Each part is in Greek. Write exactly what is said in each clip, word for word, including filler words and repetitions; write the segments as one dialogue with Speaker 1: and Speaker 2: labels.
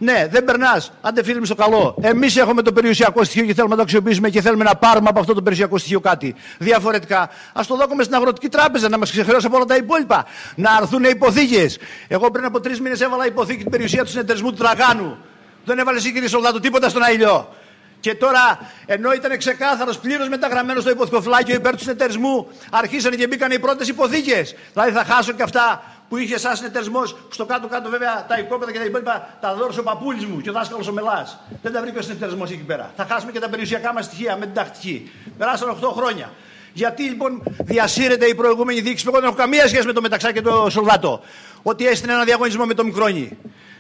Speaker 1: Ναι, δεν περνάς. Άντε φίλοι μου στο καλό. Εμείς έχουμε το περιουσιακό στοιχείο και θέλουμε να το αξιοποιήσουμε και θέλουμε να πάρουμε από αυτό το περιουσιακό στοιχείο κάτι. Διαφορετικά, ας το δώκουμε στην Αγροτική Τράπεζα να μας ξεχρεώσει από όλα τα υπόλοιπα. Να αρθούν υποθήκες. Εγώ πριν από τρεις μήνες έβαλα υποθήκη την περιουσία του συνεταιρισμού του Τραγάνου. Δεν έβαλε εσύ κύριε Σολδάτου τίποτα στον Αηλιό. Και τώρα, ενώ ήταν ξεκάθαρος πλήρως μεταγραμμένος στο υποθηκοφυλάκιο υπέρ του συνεταιρισμού, αρχίσανε και μπήκαν οι πρώτες υποθήκες. Δηλαδή θα χάσω και αυτά που είχε σαν συνεταιρισμός, στο κάτω-κάτω βέβαια τα οικόπεδα και τα υπόλοιπα, τα δώρισε ο παππούλης μου και ο δάσκαλος ο Μελάς. Δεν τα βρήκε ο συνεταιρισμός εκεί πέρα. Θα χάσουμε και τα περιουσιακά μας στοιχεία με την τακτική. Περάσαν οκτώ χρόνια. Γιατί λοιπόν διασύρεται η προηγούμενη διοίκηση, που εγώ δεν έχω καμία σχέση με το Μεταξά και το Σολδάτο, ότι έστειλε ένα διαγωνισμό με το Μικρόνι.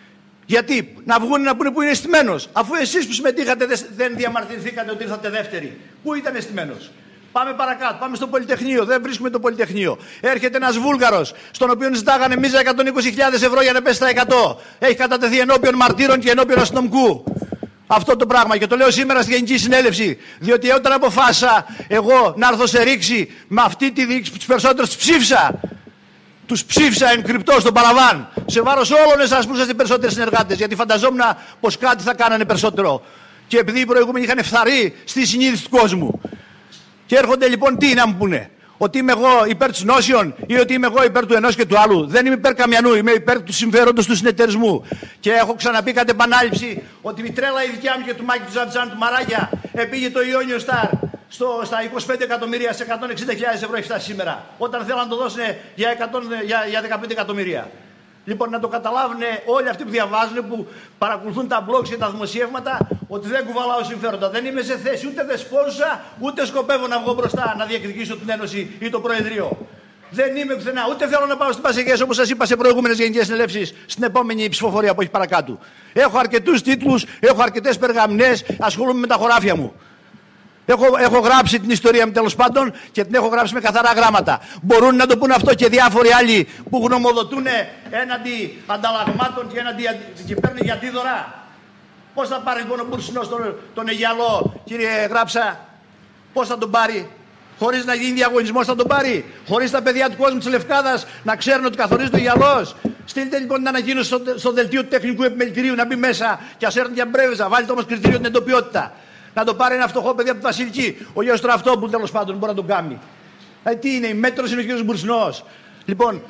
Speaker 1: Γιατί να βγουν να πούνε που είναι αισθημένος, αφού εσείς που συμμετείχατε δεν διαμαρτυρηθήκατε ότι ήρθατε δεύτεροι. Πού ήταν αισθημένος? Πάμε παρακάτω, πάμε στο Πολυτεχνείο. Δεν βρίσκουμε το Πολυτεχνείο. Έρχεται ένας Βούλγαρος, στον οποίο ζητάγανε μίζα εκατόν είκοσι χιλιάδες ευρώ για να πέσει στα εκατό. Έχει κατατεθεί ενώπιον μαρτύρων και ενώπιον αστυνομικού. Αυτό το πράγμα. Και το λέω σήμερα στη Γενική Συνέλευση. Διότι όταν αποφάσισα εγώ να έρθω σε ρήξη με αυτή τη διοίκηση που τους περισσότερους ψήφισα. Τους ψήφισα εν κρυπτό στον παραβάν. Σε βάρος όλων εσάς που είσαστε περισσότεροι συνεργάτες. Γιατί φανταζόμουν πως κάτι θα κάνανε περισσότερο. Και επειδή οι προηγούμενοι είχαν φθαρεί στη συνείδηση του κόσμου. Και έρχονται λοιπόν τι να μου πούνε? Ότι είμαι εγώ υπέρ της νόσεων ή ότι είμαι εγώ υπέρ του ενός και του άλλου? Δεν είμαι υπέρ καμιανού, είμαι υπέρ του συμφέροντος του συνεταιρισμού. Και έχω ξαναπεί κατ' επανάληψη ότι η τρέλα η δικιά μου και του Μάκη του Ζαντζάν του Μαράγια επήγε το Ιόνιο Σταρ στο, στα είκοσι πέντε εκατομμύρια σε εκατόν εξήντα χιλιάδες ευρώ έχει φτάσει σήμερα. Όταν θέλαν να το δώσουν για, εκατό, για, για δεκαπέντε εκατομμύρια. Λοιπόν, να το καταλάβουν όλοι αυτοί που διαβάζουν, που παρακολουθούν τα blogs και τα δημοσιεύματα, ότι δεν κουβαλάω συμφέροντα. Δεν είμαι σε θέση ούτε δεσπόζουσα, ούτε σκοπεύω να βγω μπροστά να διεκδικήσω την Ένωση ή το Προεδρείο. Δεν είμαι πουθενά, ούτε θέλω να πάω στην Πασεγές, όπως σας είπα σε προηγούμενες γενικές συνελεύσεις, στην επόμενη ψηφοφορία που έχει παρακάτω. Έχω αρκετούς τίτλους, έχω αρκετές περγαμηνές, ασχολούμαι με τα χωράφια μου. Έχω, έχω γράψει την ιστορία μου τέλος πάντων και την έχω γράψει με καθαρά γράμματα. Μπορούν να το πούν αυτό και διάφοροι άλλοι που γνωμοδοτούν έναντι ανταλλαγμάτων και, έναντι, και παίρνουν για αντίδωρα. Πώς θα πάρει λοιπόν ο Μπουρσινός τον, τον Αιγιαλό, κύριε Γράψα? Πώς θα τον πάρει? Χωρίς να γίνει διαγωνισμός θα τον πάρει? Χωρίς τα παιδιά του κόσμου της Λευκάδας να ξέρουν ότι καθορίζει το Αιγιαλός? Στείλτε λοιπόν την ανακοίνωση στο, στο δελτίο του τεχνικού επιμελητηρίου να μπει μέσα και ας έρθουν για μπρέβεζα. Βάλτε όμως κριτήριο την εντοπιότητα. Να το πάρει ένα φτωχό παιδί από τη Βασιλική. Ο γιος του Αυτόπουλου τέλος πάντων μπορεί να τον κάνει. Ε, τι είναι, η μέτρος είναι ο κύριος Μπουρσινός. Λοιπόν,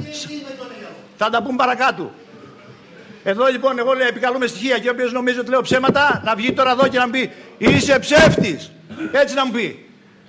Speaker 1: θα τα πούμε παρακάτω. Εδώ λοιπόν εγώ λέω επικαλούμε στοιχεία και όποιος νομίζει ότι λέω ψέματα να βγει τώρα εδώ και να μου πει είσαι ψεύτης. Έτσι να μου πει.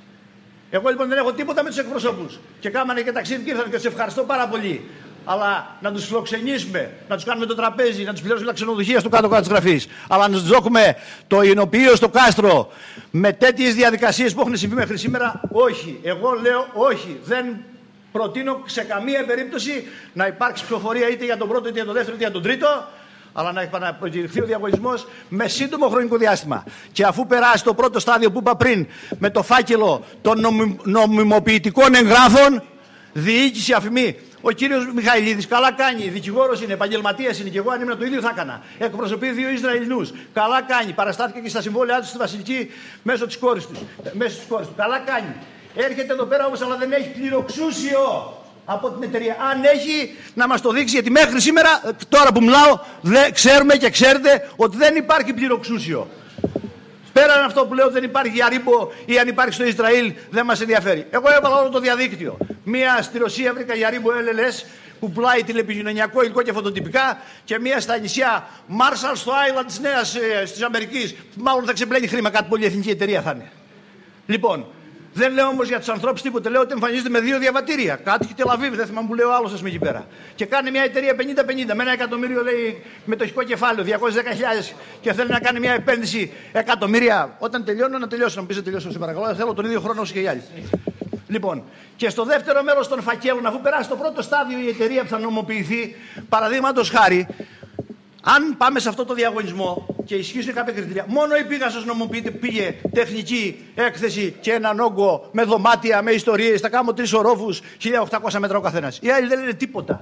Speaker 1: Εγώ λοιπόν δεν έχω τίποτα με τους εκπροσώπους. Και κάμανε και ταξίδι και ήρθαν και τους ευχαριστώ πάρα πολύ. Αλλά να τους φιλοξενήσουμε, να τους κάνουμε το τραπέζι, να τους πληρώσουμε τα ξενοδοχεία στο κάτω-κάτω της γραφής. Αλλά να τους δώσουμε το εινοποιείο στο κάστρο με τέτοιες διαδικασίες που έχουν συμβεί μέχρι σήμερα, όχι. Εγώ λέω όχι. Δεν προτείνω σε καμία περίπτωση να υπάρξει ψηφοφορία είτε για τον πρώτο, είτε για τον δεύτερο, είτε για τον τρίτο. Αλλά να επαναπροκηρυχθεί ο διαγωνισμός με σύντομο χρονικό διάστημα. Και αφού περάσει το πρώτο στάδιο που είπα πριν, με το φάκελο των νομι... νομιμοποιητικών εγγράφων, διοίκηση, αφημί. Ο κύριος Μιχαηλίδης καλά κάνει, δικηγόρος είναι, επαγγελματίας είναι και εγώ αν ήμουν το ίδιο θα έκανα. Εκπροσωπεί δύο Ισραηλινούς. Καλά κάνει, παραστάθηκε και στα συμβόλαιά του στη Βασιλική μέσω της κόρης του. Μέσω της κόρης του. Καλά κάνει. Έρχεται εδώ πέρα όμως, αλλά δεν έχει πληροξούσιο από την εταιρεία. Αν έχει, να μας το δείξει, γιατί μέχρι σήμερα, τώρα που μιλάω, δεν ξέρουμε και ξέρετε ότι δεν υπάρχει πληροξούσιο. Πέραν αυτό που λέω ότι δεν υπάρχει Αρίμπο ή αν υπάρχει στο Ισραήλ, δεν μας ενδιαφέρει. Εγώ έβαλα όλο το διαδίκτυο. Μία στη Ρωσία βρήκα Αρίμπο ελ ελ ες που πουλάει τηλεπικοινωνιακό υλικό και φωτοτυπικά, και μία στα νησιά Marshall στο Island της Νέας της Αμερικής. Μάλλον θα ξεπλένει χρήμα, κάτι πολυεθνική εταιρεία θα είναι. Λοιπόν, δεν λέω όμως για τους ανθρώπους τίποτε. Λέω ότι εμφανίζεται με δύο διαβατήρια. Κάτι και Τελαβίβ, δεν θυμάμαι που λέω άλλο, α πούμε εκεί πέρα. Και κάνει μια εταιρεία πενήντα πενήντα με ένα εκατομμύριο, λέει, μετοχικό κεφάλαιο, διακόσιες δέκα χιλιάδες, και θέλει να κάνει μια επένδυση εκατομμύρια. Όταν τελειώνω, να τελειώσω, να μου πει να τελειώσω, σε παρακαλώ. Θέλω τον ίδιο χρόνο όσο και οι άλλοι. Λοιπόν, και στο δεύτερο μέρος των φακέλων, αφού περάσει το πρώτο στάδιο η εταιρεία που θα νομοποιηθεί, παραδείγματος χάρη, αν πάμε σε αυτό το διαγωνισμό και ισχύσουν κάποια κριτήρια, μόνο η Πίγασος νομοποιείται, πήγε τεχνική έκθεση και έναν όγκο με δωμάτια, με ιστορίες, θα κάνουμε τρεις ορόφους, χίλια οκτακόσια μέτρα ο καθένας. Οι άλλοι δεν λένε τίποτα.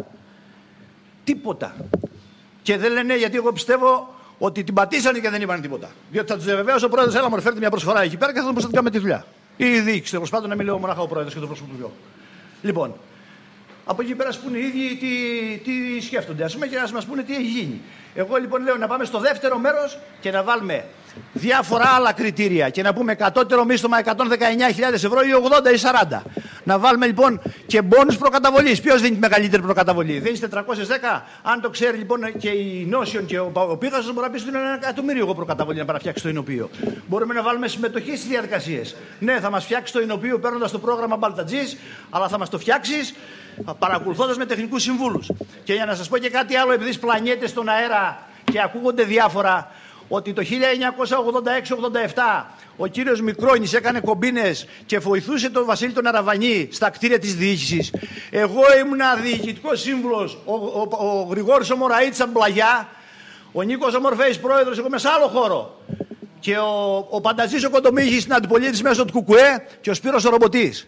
Speaker 1: Τίποτα. Και δεν λένε, γιατί εγώ πιστεύω ότι την πατήσανε και δεν είπαν τίποτα. Διότι θα τους διαβεβαίωσε ο πρόεδρος, έλα μου φέρτε μια προσφορά εκεί πέρα και θα δούμε πώς θα την κάνουμε τη δουλειά. Ή η διοίκηση, τέλος πάντων, να μην λέω μονάχα ο πρόεδρος και το πρόσωπο του δυο. Λοιπόν, Από εκεί πέρα ας πούνε οι ίδιοι τι, τι σκέφτονται, ας πούμε, και να μας πούνε τι έχει γίνει. Εγώ λοιπόν λέω να πάμε στο δεύτερο μέρος και να βάλουμε διάφορα άλλα κριτήρια και να πούμε κατώτερο μίσθωμα εκατόν δεκαεννιά χιλιάδες ευρώ ή ογδόντα ή σαράντα. Να βάλουμε λοιπόν και μπόνους προκαταβολής. Ποιος δίνει τη μεγαλύτερη προκαταβολή? Δίνει τετρακόσιες δέκα. Αν το ξέρει λοιπόν και η Νόσιον και ο, ο Πίγασος, μπορεί να πει ότι είναι ένα εκατομμύριο εγώ προκαταβολή να παραφτιάξει το εινοποιείο. Μπορούμε να βάλουμε συμμετοχή στις διαδικασίες. Ναι, θα μας φτιάξει το εινοποιείο παίρνοντας το πρόγραμμα Μπαλτατζής, αλλά θα μας το φτιάξει παρακολουθώντας με τεχνικούς συμβούλους. Και για να σας πω και κάτι άλλο, επειδή σπλανιέται στον αέρα και ακούγονται διάφορα, ότι το χίλια εννιακόσια ογδόντα έξι ογδόντα επτά ο κύριος Μικρόνης έκανε κομπίνες και βοηθούσε τον Βασίλη τον Αραβανή στα κτίρια της διοίκησης. Εγώ ήμουνα διοικητικός σύμβουλος, ο, ο, ο, ο Γρηγόρης ο Μωραΐτης από Πλαγιά, ο Νίκος ο Μορφέης πρόεδρος, εγώ είμαι σε άλλο χώρο. Και ο, ο Πανταζής ο Κοντομίχης στην αντιπολίτευση μέσω του Κουκουέ και ο Σπύρος ο Ρομποτής.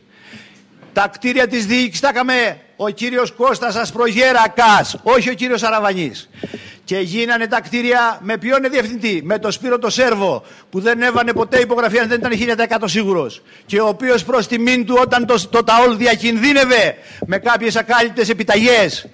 Speaker 1: Τα κτίρια της διοίκησης τα έκαμε ο κύριος Κώστας Ασπρογέρακας, όχι ο κύριος Αραβανής. Και γίνανε τα κτίρια με ποιον είναι διευθυντή? Με τον Σπύρο το Σέρβο, που δεν έβανε ποτέ υπογραφή αν δεν ήταν χίλια τοις εκατό σίγουρος. Και ο οποίος προς τιμήν του, όταν το, το ΤΑΟΛ διακινδύνευε με κάποιες ακάλυπτες επιταγές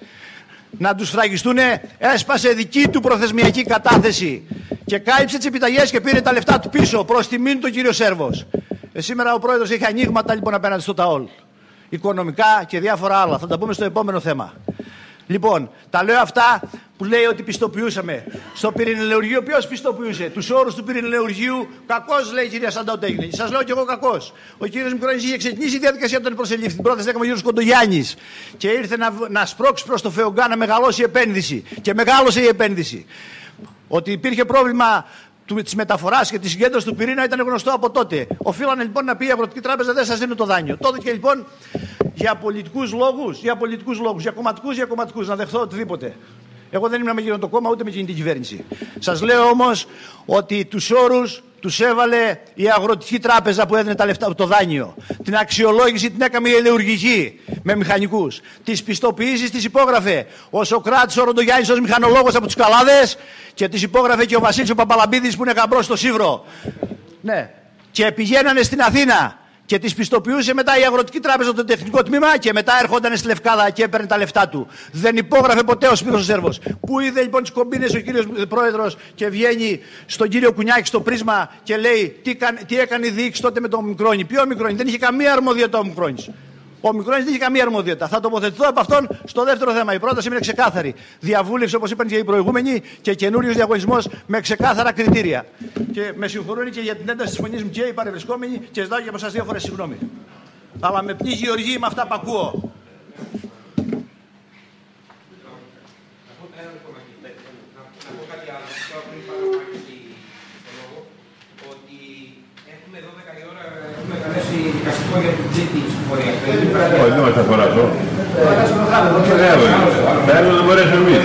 Speaker 1: να τους φραγιστούνε, έσπασε δική του προθεσμιακή κατάθεση και κάλυψε τις επιταγές και πήρε τα λεφτά του πίσω προς τιμήν του κύριο Σέρβος. Ε, σήμερα ο πρόεδρος έχει ανοίγματα λοιπόν απέναντι στο ΤΑΟΛ. Οικονομικά και διάφορα άλλα. Θα τα πούμε στο επόμενο θέμα. Λοιπόν, τα λέω αυτά που λέει ότι πιστοποιούσαμε. Στο πυρηνελεουργείο, ποιος πιστοποιούσε? Τους όρους του πυρηνελεουργείου, κακός λέει η κυρία Σαντάουτ έγινε. Σας λέω κι εγώ κακός. Ο κύριος Μικρόνης είχε ξεκινήσει η διαδικασία όταν προσελήφθη. Την πρόταση έκανε ο κύριος Κοντογιάννης. Και ήρθε να, να σπρώξει προς το ΦΕΟΓΚΑ να μεγαλώσει η επένδυση. Και μεγάλωσε η επένδυση. Ότι υπήρχε πρόβλημα της μεταφοράς και της συγκέντρωσης του πυρήνα ήταν γνωστό από τότε. Οφείλανε λοιπόν να πει η Αγροτική Τράπεζα δεν σας δίνω το δάνειο. Τότε και λοιπόν για πολιτικούς λόγους, για πολιτικούς λόγους, για κομματικούς, για κομματικούς, να δεχθώ οτιδήποτε. Εγώ δεν ήμουν με εκείνο το κόμμα ούτε με εκείνη την κυβέρνηση. Σας λέω όμως ότι τους όρους τους έβαλε η Αγροτική Τράπεζα που έδινε τα λεφτά, το δάνειο. Την αξιολόγηση την έκαμε η ελεουργική με μηχανικούς. Τις πιστοποιήσεις τις υπόγραφε ο Σοκράτης ο Ροντογιάννης ως μηχανολόγος από τους Καλάδες και τις υπόγραφε και ο Βασίλης ο Παπαλαμπίδης που είναι γαμπρός στο Σίβρο. Ναι. Και πηγαίνανε στην Αθήνα. Και τις πιστοποιούσε μετά η Αγροτική Τράπεζα το τεχνικό τμήμα και μετά έρχονταν στη Λευκάδα και έπαιρνε τα λεφτά του. Δεν υπόγραφε ποτέ ο Σπύρος ο Σέρβος. Πού είδε λοιπόν τις κομπίνες ο κύριος πρόεδρος και βγαίνει στον κύριο Κουνιάκη στο Πρίσμα και λέει τι, καν, τι έκανε η διοίκηση τότε με τον Μικρόνη? Ποιο Μικρόνη? Δεν είχε καμία αρμοδιότητα ο Μικρόνης. Ο Μικρόνης δεν είχε καμία αρμοδιότητα. Θα τοποθετηθώ από αυτόν στο δεύτερο θέμα. Η πρόταση είναι ξεκάθαρη. Διαβούλευση, όπως είπαν και οι προηγούμενοι, και καινούριος διαγωνισμός με ξεκάθαρα κριτήρια. Και με συγχωρούν και για την ένταση της φωνής μου και οι παρευρισκόμενοι και ζητάω και από εσάς δύο φορές συγγνώμη. Αλλά με πνίγει η οργή με αυτά που ακούω.
Speaker 2: Όχι, δεν μας θα φοράσω. Θέλω να μπορέσουμε εμείς.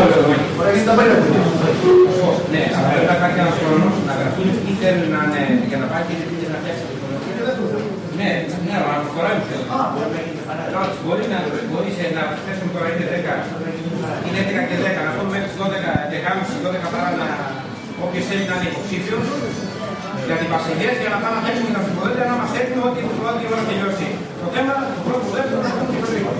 Speaker 3: Ναι, αλλά πρέπει να υπάρχει ένας χρόνος να γραφούν τι θέλουν να είναι για να πάει και τι θέλουν να φτιάξει. Ναι, ναι, αλλά να προχωράμε θέλω. Μπορεί να θέσουν τώρα είναι δέκα. Είναι έντεκα και δέκα. Να πούμε μέχρι τις δώδεκα και κάνουμε στις δώδεκα παρά να όποιος θέλει να είναι υποψήφιος για την Πασχελίας για να πάμε να φτιάξουμε τα ψηφοδέλτια να μας έρθουν ό,τι η ώρα τελειώσει. Το θέμα, το πρώτο που δεύτερο να κάνουμε πιο γρήγορα.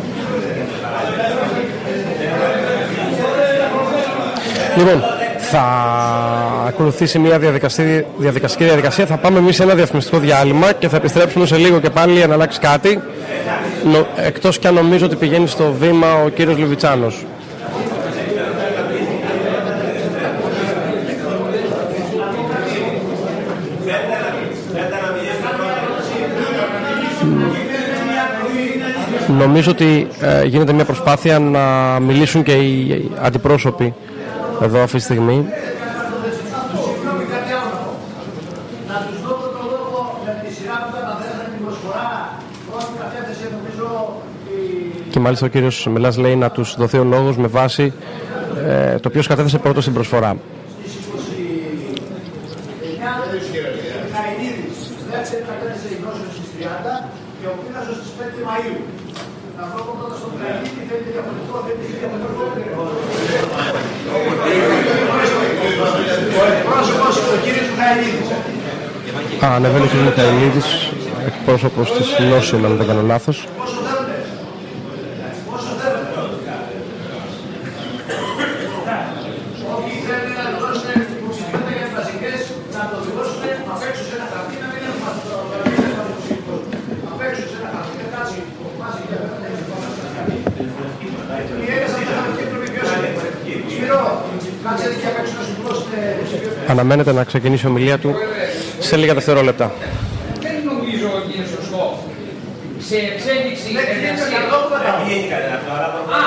Speaker 4: Λοιπόν, θα ακολουθήσει μια διαδικαστική διαδικασία. Θα πάμε εμείς σε ένα διαφημιστικό διάλειμμα και θα επιστρέψουμε σε λίγο και πάλι για να αλλάξει κάτι. Νο, εκτός κι αν νομίζω ότι πηγαίνει στο βήμα ο κύριος Λιβιτσάνος. Νομίζω ότι ε, γίνεται μια προσπάθεια να μιλήσουν και οι αντιπρόσωποι εδώ αυτή τη στιγμή. Και μάλιστα ο κύριος Μελάς λέει να τους δοθεί ο λόγος με βάση ε, το ποιος κατέθεσε πρώτο στην προσφορά. Α, ανεβαίνει ο κ. Μιχαηλίδης, εκπρόσωπος της Νόσιον, αν δεν κάνω λάθος. Αναμένεται να ξεκινήσει η ομιλία του σε λίγα δευτερόλεπτα.
Speaker 3: Δεν νομίζω ότι είναι σωστό. Σε εξέλιξη εργασία.
Speaker 5: Δεν γίνει κανένα τώρα,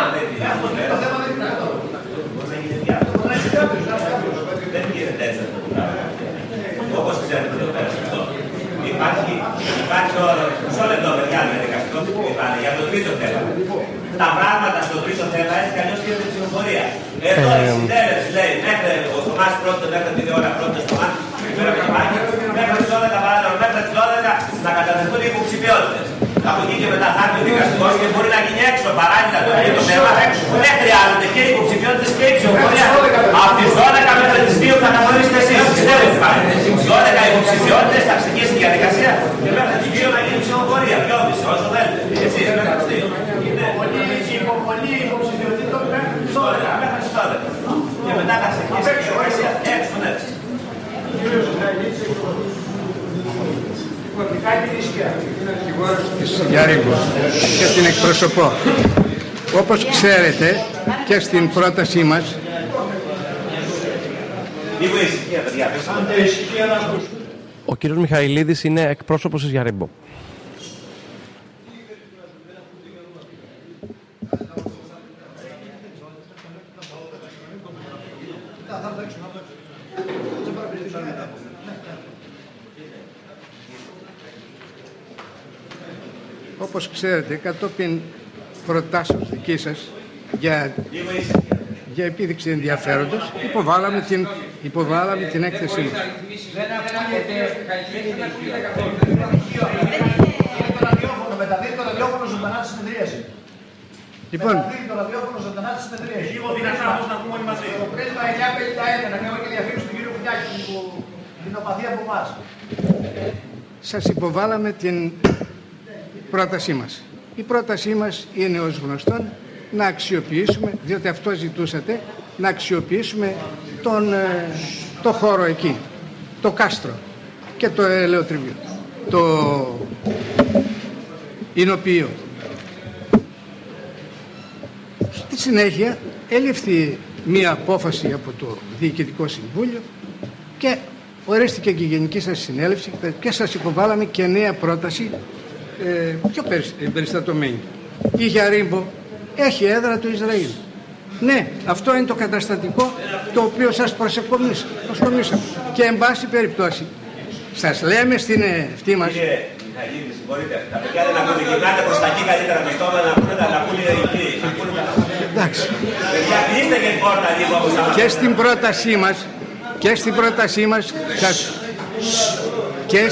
Speaker 5: δεν γίνεται έτσι. Όπως ξέρετε εδώ πέρα σε αυτό. Υπάρχει, υπάρχει όρο, μισό λεπτό παιδιά, διαδικαστικό για το τρίτο θέμα. Τα πράγματα στο τρίτο θέμα έτσι κι αλλιώς γίνεται ψηφοφορία. Εδώ η συντέλεση λέει μέχρι ο Θωμάς πρώτο, μέχρι την ώρα πρώτο στο μάτι, μέχρι τις δώδεκα παράδειγμα, μέχρι τις δώδεκα να καταδεχθούν οι υποψηφιότητες. Από εκεί και μετά θα έρθει ο δικαστικός και μπορεί να γίνει έξω παράλληλα το τρίτο θέμα. Δεν χρειάζονται και οι υποψηφιότητες και η ψηφοφορία. Από τις δώδεκα μέχρι τις δύο θα καθορίσετε εσείς. Στις δώδεκα υποψηφιότητες θα ξεκινήσει η διαδικασία και μέχρι τις δύο να γίνει ψηφοφορία. Πιο όσο όσο θέλετε. Εσείς μέχρι τις δύο. Υποβολή υποψηφιότητων μέχρι τις δώδεκα. Μέχρι τις δώδεκα. Και μετά θα ξεκινήσει η διαδικασία έξω έτσι.
Speaker 6: Για Ρίγκο και την εκπροσωπώ. Όπως ξέρετε και στην πρότασή μας
Speaker 4: ο κύριος Μιχαηλίδης είναι εκπρόσωπος της Γιαρίμπο.
Speaker 6: Όπως ξέρετε, κατόπιν προτάσεως δική σας για, για επίδειξη ενδιαφέροντος, υποβάλαμε την, υποβάλαμε την έκθεσή μας.
Speaker 1: Μεταδίδει το ραδιόφωνο ζωντανά τη συνεδρίαση.
Speaker 6: Λοιπόν,
Speaker 1: μεταδίδει το ραδιόφωνο ζωντανά τη συνεδρίαση. Λίγο δυνατά όμως να πούμε όλοι μαζί. Το πρέσβα εννιά πενήντα ένα, να κάνουμε και διαφήμιση του κύριου Κουτιάκη, την οπαθία από εμάς.
Speaker 6: Σας υποβάλαμε την πρότασή μας. Η πρότασή μας είναι ως γνωστόν να αξιοποιήσουμε, διότι αυτό ζητούσατε, να αξιοποιήσουμε τον, το χώρο εκεί, το κάστρο και το ελαιοτριβείο, το εινοποιείο. Στη συνέχεια ελήφθη μία απόφαση από το Διοικητικό Συμβούλιο και ορίστηκε και η Γενική σας Συνέλευση και σας υποβάλαμε και νέα πρόταση ε, πιο περιστατωμένη. Η Γιαρίμπο έχει έδρα του Ισραήλ. Ναι, αυτό είναι το καταστατικό το οποίο σας προσκομίσαμε. Και εν πάση περιπτώσει, σας λέμε στην ευθύ μας.
Speaker 5: Κύριε Μιχαηλίδη, συγχωρείτε. Τα παιδιά δεν ακούνε, γυρνάτε προς τα εκεί καλύτερα το στόμα να ακούνε τα ακούνε οι εκεί.
Speaker 6: Εντάξει.
Speaker 5: Παιδιά, κλείστε και την πόρτα λίγο όπως θα.
Speaker 6: Και στην πρότασή μας, και στην πρότασή μας, σας, και,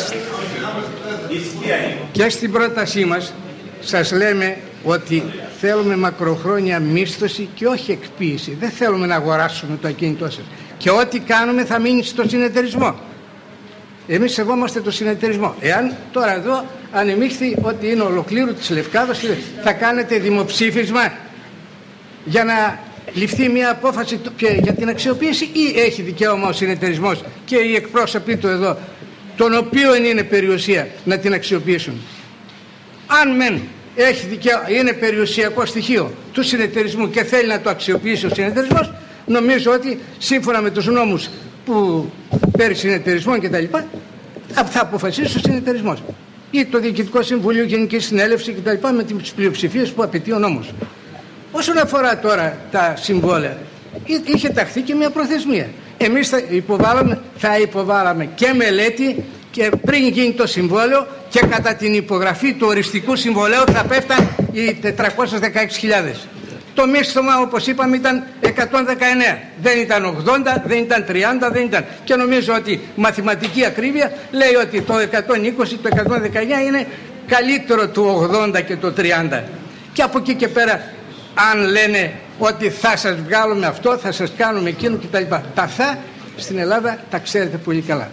Speaker 6: και στην πρότασή μας σας λέμε ότι θέλουμε μακροχρόνια μίσθωση και όχι εκποίηση. Δεν θέλουμε να αγοράσουμε το ακίνητό σας. Και ό,τι κάνουμε θα μείνει στο συνεταιρισμό. Εμείς σεβόμαστε το συνεταιρισμό. Εάν τώρα εδώ ανεμίχθη ότι είναι ολοκλήρου της Λευκάδας, θα κάνετε δημοψήφισμα για να ληφθεί μια απόφαση για την αξιοποίηση, ή έχει δικαίωμα ο συνεταιρισμός και οι εκπρόσωποι του εδώ, των οποίων είναι περιουσία, να την αξιοποιήσουν? Αν μεν έχει δικαίωμα, είναι περιουσιακό στοιχείο του συνεταιρισμού και θέλει να το αξιοποιήσει ο συνεταιρισμός, νομίζω ότι σύμφωνα με τους νόμους που περί συνεταιρισμών κτλ. Θα αποφασίσει ο συνεταιρισμός ή το Διοικητικό Συμβούλιο, Γενική Συνέλευση κτλ. Με τις πλειοψηφίες που απαιτεί ο νόμος. Όσον αφορά τώρα τα συμβόλαια, είχε ταχθεί και μια προθεσμία. Εμείς θα υποβάλαμε, θα υποβάλαμε και μελέτη και πριν γίνει το συμβόλαιο και κατά την υπογραφή του οριστικού συμβολέου θα πέφταν οι τετρακόσιες δεκαέξι χιλιάδες. Το μίσθωμα, όπως είπαμε, ήταν εκατόν δεκαεννέα. Δεν ήταν ογδόντα, δεν ήταν τριάντα, δεν ήταν. Και νομίζω ότι μαθηματική ακρίβεια λέει ότι το εκατόν είκοσι, το εκατόν δεκαεννέα είναι καλύτερο του ογδόντα και το τριάντα. Και από εκεί και πέρα, αν λένε ότι θα σας βγάλουμε αυτό, θα σας κάνουμε εκείνο κτλ. Τα θα στην Ελλάδα τα ξέρετε πολύ καλά.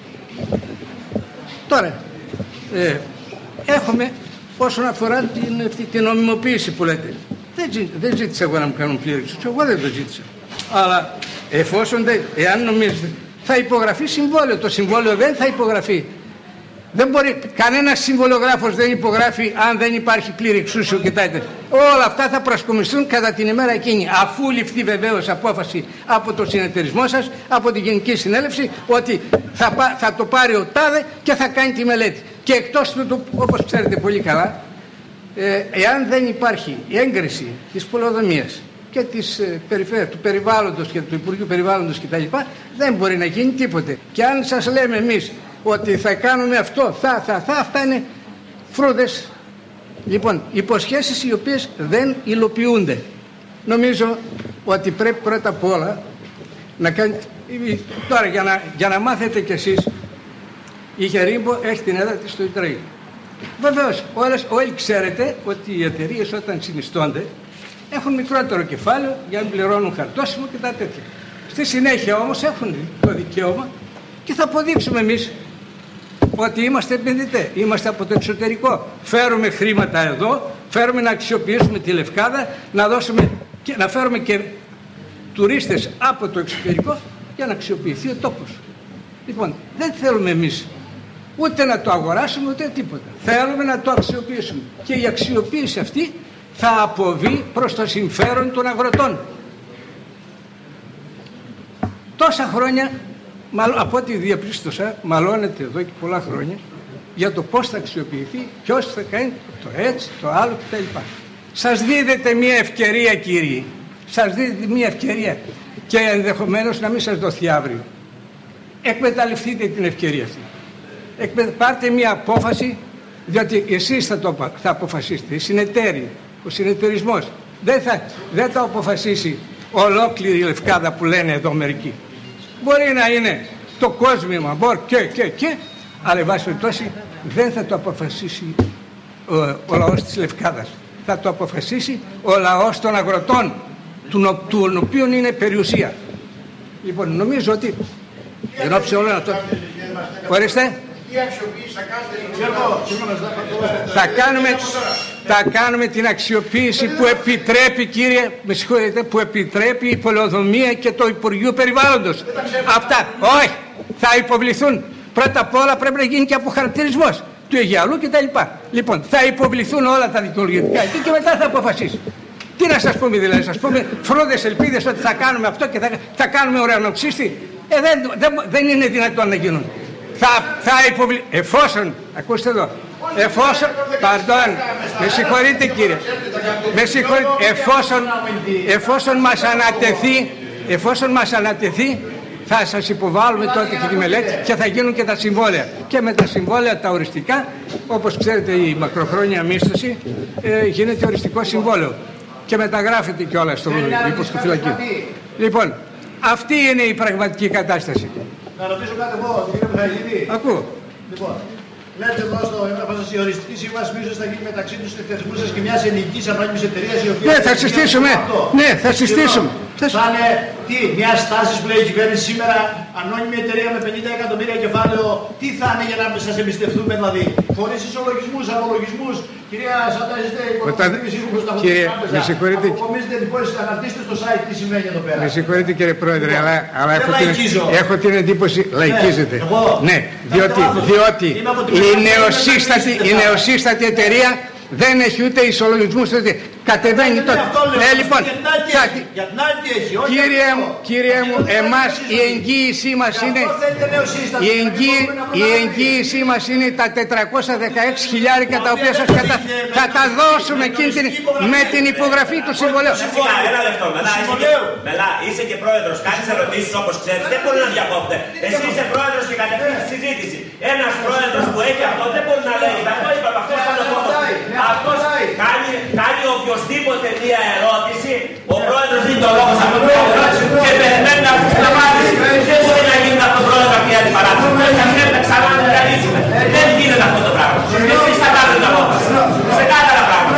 Speaker 6: Τώρα, ε, έχουμε όσον αφορά την, την νομιμοποίηση που λέτε. Δεν, δεν ζήτησα εγώ να μου κάνουν πλήρωση. Εγώ δεν το ζήτησα. Αλλά εφόσον, δεν, εάν νομίζετε, θα υπογραφεί συμβόλαιο. Το συμβόλαιο δεν θα υπογραφεί Δεν μπορεί, κανένας συμβολογράφος δεν υπογράφει αν δεν υπάρχει πλήρη εξούσιο και τα τέτοια. Όλα αυτά θα προσκομιστούν κατά την ημέρα εκείνη, αφού ληφθεί βεβαίως απόφαση από το συνεταιρισμό σας, από την Γενική Συνέλευση, ότι θα, θα το πάρει ο τάδε και θα κάνει τη μελέτη. Και εκτός του, όπως ξέρετε πολύ καλά, ε, εάν δεν υπάρχει η έγκριση της πολεοδομίας και της ε, περιφέρειας, του περιβάλλοντος και του Υπουργείου Περιβάλλοντος κτλ., δεν μπορεί να γίνει τίποτε. Και αν σας λέμε εμείς ότι θα κάνουμε αυτό, θα, θα, θα, αυτά είναι φρούδες. Λοιπόν, υποσχέσεις οι οποίες δεν υλοποιούνται. Νομίζω ότι πρέπει πρώτα απ' όλα να κάνετε. Τώρα για να, για να μάθετε κι εσείς, η Γερίμπο έχει την έδρα της στο Ιτραήλ. Βεβαίως, όλες, όλοι ξέρετε ότι οι εταιρείες όταν συνιστώνται έχουν μικρότερο κεφάλαιο για να πληρώνουν χαρτόσημο και τα τέτοια. Στη συνέχεια όμως έχουν το δικαίωμα και θα αποδείξουμε εμείς ότι είμαστε επενδυτές, είμαστε από το εξωτερικό. Φέρουμε χρήματα εδώ, φέρουμε να αξιοποιήσουμε τη Λευκάδα, να, δώσουμε και, να φέρουμε και τουρίστες από το εξωτερικό για να αξιοποιηθεί ο τόπος. Λοιπόν, δεν θέλουμε εμείς ούτε να το αγοράσουμε ούτε τίποτα. Θέλουμε να το αξιοποιήσουμε. Και η αξιοποίηση αυτή θα αποβεί προς το συμφέρον των αγροτών. Τόσα χρόνια, από ό,τι διαπίστωσα, μαλώνεται εδώ και πολλά χρόνια για το πώς θα αξιοποιηθεί, ποιος θα κάνει το έτσι, το άλλο κτλ. Σας δίδεται μια ευκαιρία, κύριοι. Σας δίδεται μια ευκαιρία και ενδεχομένως να μην σας δοθεί αύριο. Εκμεταλλευτείτε την ευκαιρία αυτή. Εκμε... Πάρτε μια απόφαση, διότι εσείς θα, το... θα αποφασίσετε, οι συνεταίροι, ο συνεταιρισμός. Δεν θα, δεν θα αποφασίσει ολόκληρη η Λευκάδα που λένε εδώ μερικοί. Μπορεί να είναι το κόσμημα, μπορεί και, και, και, αλλά εν πάση περιπτώσει δεν θα το αποφασίσει ο, ο λαός της Λευκάδας. Θα το αποφασίσει ο λαός των αγροτών, του, του οποίων είναι περιουσία. Λοιπόν, νομίζω ότι εν ώψη όλων αυτών. Ορίστε. Θα κάνουμε, θα κάνουμε την αξιοποίηση που επιτρέπει, κύριε, με συγχωρείτε, που επιτρέπει η πολεοδομία και το Υπουργείο Περιβάλλοντος. Αυτά, όχι, θα υποβληθούν. Πρώτα απ' όλα πρέπει να γίνει και αποχαρακτηρισμός του Αιγιαλού κτλ. Λοιπόν, θα υποβληθούν όλα τα δικαιολογητικά και μετά θα αποφασίσει. Τι να σας πούμε δηλαδή, σας πούμε φρούδες ελπίδες ότι θα κάνουμε αυτό και θα, θα κάνουμε ουρανοξύστη. Ε, δεν, δεν, δεν είναι δυνατόν να γίνουν. Θα, θα υποβλη... Εφόσον, ακούστε εδώ, εφόσον, παρντών, με συγχωρείτε κύριε, με συγχωρείτε, εφόσον, εφόσον μας ανατεθεί, εφόσον μας ανατεθεί, θα σας υποβάλουμε τότε και τη μελέτη και θα γίνουν και τα συμβόλαια. Και με τα συμβόλαια τα οριστικά, όπως ξέρετε η μακροχρόνια μίσθωση, ε, γίνεται οριστικό συμβόλαιο και μεταγράφεται κιόλας στο υποσκοφυλακείο. Λοιπόν, αυτή είναι η πραγματική κατάσταση.
Speaker 1: Να ρωτήσω κάτι εγώ, κύριε Μιχαηλίδη.
Speaker 6: Ακούω.
Speaker 1: Λοιπόν, λέτε εδώ στο έγγραφο σας η οριστική σύμβαση μίσθωσης θα γίνει μεταξύ του συνεταιρισμού σας και μιας ελληνικής ανώνυμης εταιρείας η οποία.
Speaker 6: Ναι, θα συστήσουμε. Ναι, θα συστήσουμε.
Speaker 1: Θα είναι τι, μια στάση που λέει η κυβέρνηση σήμερα, ανώνυμη εταιρεία με πενήντα εκατομμύρια κεφάλαιο, τι θα είναι για να σας εμπιστευτούμε δηλαδή, χωρίς ισολογισμούς, απολογισμούς. Κυρία Σαντά, είστε υποχρεωτικοί σύμβουλος στα
Speaker 6: Κύριε, με συγχωρείτε.
Speaker 1: Αποκομίζετε εντυπώσεις, αναρτήστε στο site τι σημαίνει εδώ πέρα.
Speaker 6: Με συγχωρείτε κύριε Πρόεδρε, αλλά, αλλά έχω, την, έχω την εντύπωση, λαϊκίζετε. Ναι, διότι, διότι η νεοσύστατη, η νεοσύστατη εταιρεία δεν έχει ούτε ισολογισμούς, ούτε κατεβαίνει τότε. Ε, λοιπόν, κύριε μου, κύριε μου, εμάς η εγγύησή μας είναι, η, εγγύη, η εγγύησή μας είναι τα τετρακόσια δεκαέξι χιλιάρικα τα οποία σας κατα... θα τα δώσουμε την... με την υπογραφή του συμβολέου.
Speaker 5: Ένα λεπτό, Μελά, είσαι και πρόεδρος, κάνεις ερωτήσεις όπως ξέρεις, δεν μπορεί να διακόπτε. Εσύ είσαι πρόεδρος και κατευθύνεις τη συζήτηση. Ένας πρόεδρος που έχει αυτό δεν μπορεί να λέει. Αυτό είπαμε, αυτό θα το πω. Αυτός κάνει, κάνει οποιοσδήποτε μία ερώτηση, ο πρόεδρος δίνει το λόγο σε αυτόν τον πρόεδρο και περιμένει να αφήσει να μάθει. Δεν μπορεί να γίνει από τον πρόεδρο αυτή η αντιπαράθεση. Πρέπει να ξανά να διαλύσουμε. Δεν γίνεται αυτό το πράγμα. Εσείς θα κάνετε τα απόφαση. Σε κάταρα πράγματα.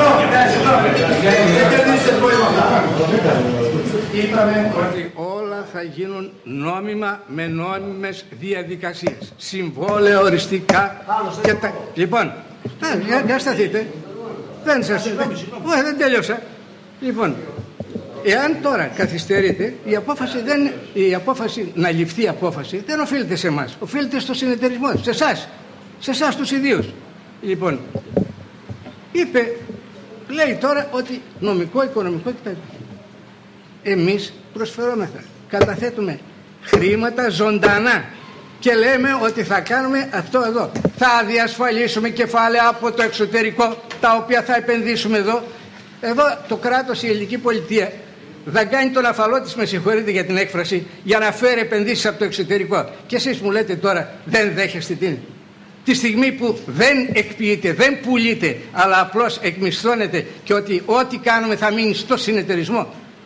Speaker 6: Είπαμε ότι όλα θα γίνουν νόμιμα με νόμιμες διαδικασίες. Συμβόλαια, οριστικά και τα... Λοιπόν, για, για σταθείτε. Δεν σας... Όχι, δεν τέλειωσα. Λοιπόν, εάν τώρα καθυστερείτε, η απόφαση, δεν, η απόφαση να ληφθεί η απόφαση δεν οφείλεται σε εμάς. Οφείλεται στο συνεταιρισμό, σε εσάς. σε εσάς τους ιδίους. Λοιπόν, είπε, λέει τώρα ότι νομικό, οικονομικό κτλ. Εμείς προσφερόμεθα, καταθέτουμε χρήματα ζωντανά και λέμε ότι θα κάνουμε αυτό εδώ. Θα διασφαλίσουμε κεφάλαια από το εξωτερικό, τα οποία θα επενδύσουμε εδώ. Εδώ το κράτος, η ελληνική πολιτεία, δαγκάνει τον αφαλό της, με συγχωρείτε για την έκφραση, για να φέρει επενδύσεις από το εξωτερικό. Και εσείς μου λέτε τώρα δεν δέχεστε την. Τη στιγμή που δεν εκποιείται, δεν πουλείται, αλλά απλώς εκμισθώνεται και ότι ό,τι κάνουμε θα μείνει στο συνεταιρισμό.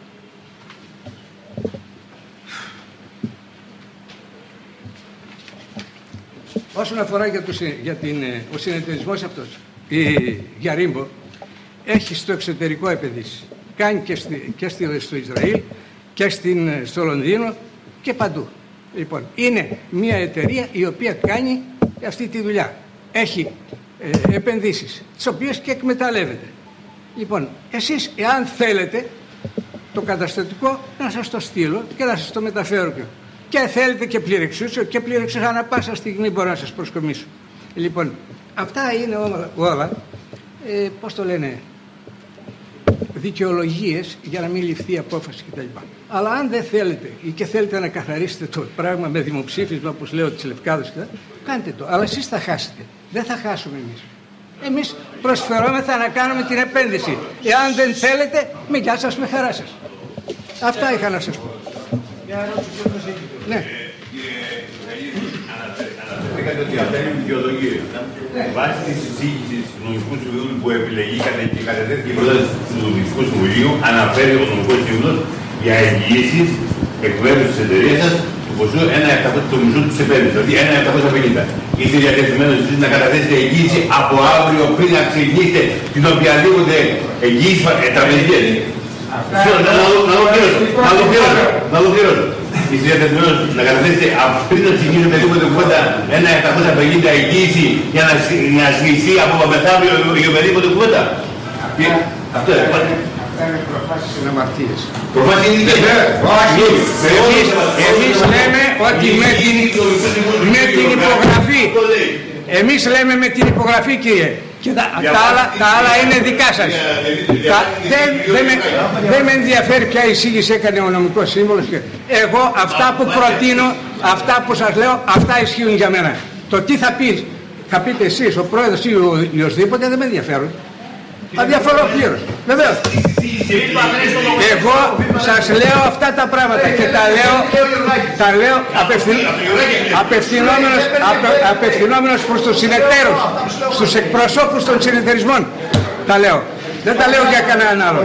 Speaker 6: Όσον αφορά για, το, για την, ο συνεταιρισμός αυτός, η Γιαρίμπο έχει στο εξωτερικό επενδύσεις. Κάνει και, στη, και στη, στο Ισραήλ και στην, στο Λονδίνο και παντού. Λοιπόν, είναι μια εταιρεία η οποία κάνει αυτή τη δουλειά. Έχει ε, επενδύσεις, τις οποίες και εκμεταλλεύεται. Λοιπόν, εσείς εάν θέλετε το καταστατικό να σας το στείλω και να σας το μεταφέρω και, και θέλετε και πλήρεξουσιο και πλήρεξουσιο ανά πάσα στιγμή μπορώ να σας προσκομίσω. Λοιπόν, αυτά είναι όλα, όλα ε, πώς το λένε, δικαιολογίες για να μην ληφθεί απόφαση κτλ. Αλλά αν δεν θέλετε ή και θέλετε να καθαρίσετε το πράγμα με δημοψήφισμα, όπως λέω της Λευκάδας, κάντε το. Αλλά εσείς θα χάσετε. Δεν θα χάσουμε εμείς. Εμείς προσφερόμεθα να κάνουμε την επένδυση. Εάν δεν θέλετε, με γεια σας, με χαρά σας. Αυτά είχα να σας πω. Ναι.
Speaker 2: Αναφερθήκατε ότι αυτά είναι δικαιολογίες. Βάσει τη συζήτηση του Νομικού Συμβουλίου που επιλεγήκατε και κατεθέθηκε η πρόταση του Νομικού Συμβουλίου, αναφέρει ο Νομικός Σύμβουλος για εγγυήσεις εκ μέρους της εταιρείας σας του ποσού ένα επτακόσια το μισό της επένδυσης, δηλαδή ένα επτακόσια πενήντα. Είστε διατεθειμένος εσείς να καταθέσετε εγγύηση από αύριο πριν να ξεκινήσετε την οποιαδήποτε εγγύηση τραπεζική. Να το πληρώσω. Είστε διατεθειμένος να καταθέσετε πριν να ξεκινήσετε οποιαδήποτε κουβέντα ένα επτακόσια πενήντα εγγύηση για να συνεχιστεί από μεθαύριο για οποιαδήποτε κουβέντα. Αυτό είναι.
Speaker 6: Είναι προφάσεις είναι αμαρτίες.
Speaker 2: Προφάσεις είναι
Speaker 6: εμείς, εμείς λέμε ότι με την, με την υπογραφή, εμείς λέμε με την υπογραφή, κύριε, και τα, τα, άλλα, τα άλλα είναι δικά σας. Τα, δεν, δεν, με, δεν με ενδιαφέρει ποια εισήγηση έκανε ο νομικός σύμβολος. Εγώ αυτά που προτείνω, αυτά που σας λέω, αυτά ισχύουν για μένα. Το τι θα πεις, θα πείτε εσείς, ο πρόεδρος ή ο οσδήποτε, δεν με ενδιαφέρουν. Αδιαφορώ πλήρως, βεβαίως. Εγώ σας λέω αυτά τα πράγματα και τα λέω, τα λέω απευθυν, απευθυνόμενος, απε, απευθυνόμενος προς τους συνεταίρους, στους εκπροσώπους των συνεταιρισμών. Τα λέω. Δεν τα λέω για κανέναν άλλο.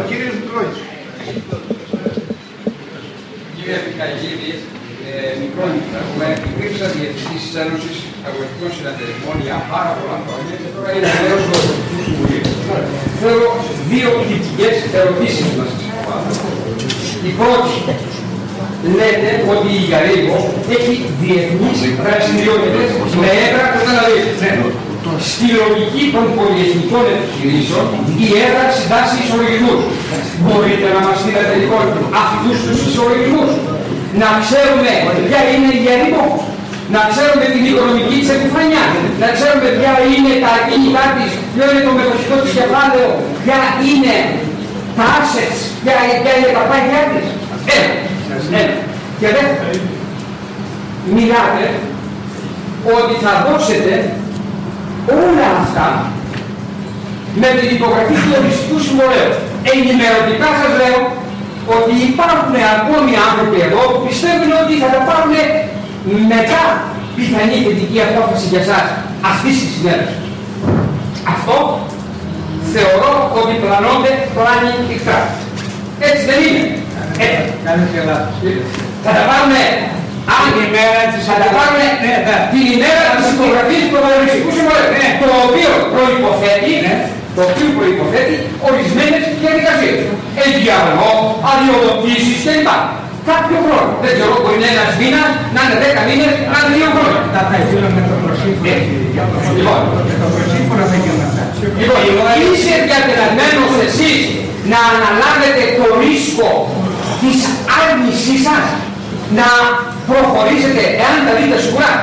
Speaker 3: Κύριε Μικαγίδη, μικρόνικτα, που υπήρξα διευθυντής της Ένωσης Αγροτικών Συνεταιρισμών για πάρα πολλά χρόνια και τώρα είναι μέλος του Αγροτικού Συμβουλίου. Θέλω δύο κριτικές ερωτήσεις να σας πω. Η πρώτη, λέτε ότι η Γιαρίμπο έχει διεθνείς δραστηριότητες με έδρα, δηλαδή, στη λογική των πολυεθνικών επιχειρήσεων η έδρα συντάσσει ισολογισμούς. Μπορείτε να μας δείτε λοιπόν αυτούς τους ισολογισμούς? Να ξέρουμε ποια είναι η Γιαρίμπο, να ξέρουμε την οικονομική της επιφανειά, να ξέρουμε ποια είναι τα ακίνητά της, ποιο είναι το μετοχικό της κεφάλαιο, ποια είναι τα assets, ποια, ποια είναι τα πάγια της. Ένα. Ένα. Και δεύτερο, μιλάτε ότι θα δώσετε όλα αυτά με την υπογραφή του οριστικού συμβολέου. Ενημερωτικά σας λέω ότι υπάρχουν ακόμη άνθρωποι εδώ που πιστεύουν ότι θα τα πάρουν μετά πιθανή θετική απόφαση για εσάς αυτής της συνέλευσης. Αυτό θεωρώ ότι πλανώνται πλάνη νυχτά. Έτσι δεν είναι? Έτσι. Θα τα πάρουμε την ημέρα της θα τα πάρουμε την ημέρα της υπογραφής του οριστικού συμβολέου, το οποίο προϋποθέτει το οποίο προϋποθέτει ορισμένες διαδικασίες. Εγγυαγμό, αδειοδοτήσεις κλπ. Κάποιο χρόνο. Δεν ξέρω, μπορεί να είναι ένας μήνας, να είναι δέκα μήνες, να είναι δύο χρόνια.
Speaker 6: Τα θα ήθελα με το προσύμφωνο.
Speaker 3: Λοιπόν,
Speaker 6: το προσύμφωνο δεν γίνουν αυτά.
Speaker 3: Λοιπόν, είστε διατεθειμένος εσείς να αναλάβετε το ρίσκο της άρνησής σας να προχωρήσετε, εάν τα δείτε σιγουρά,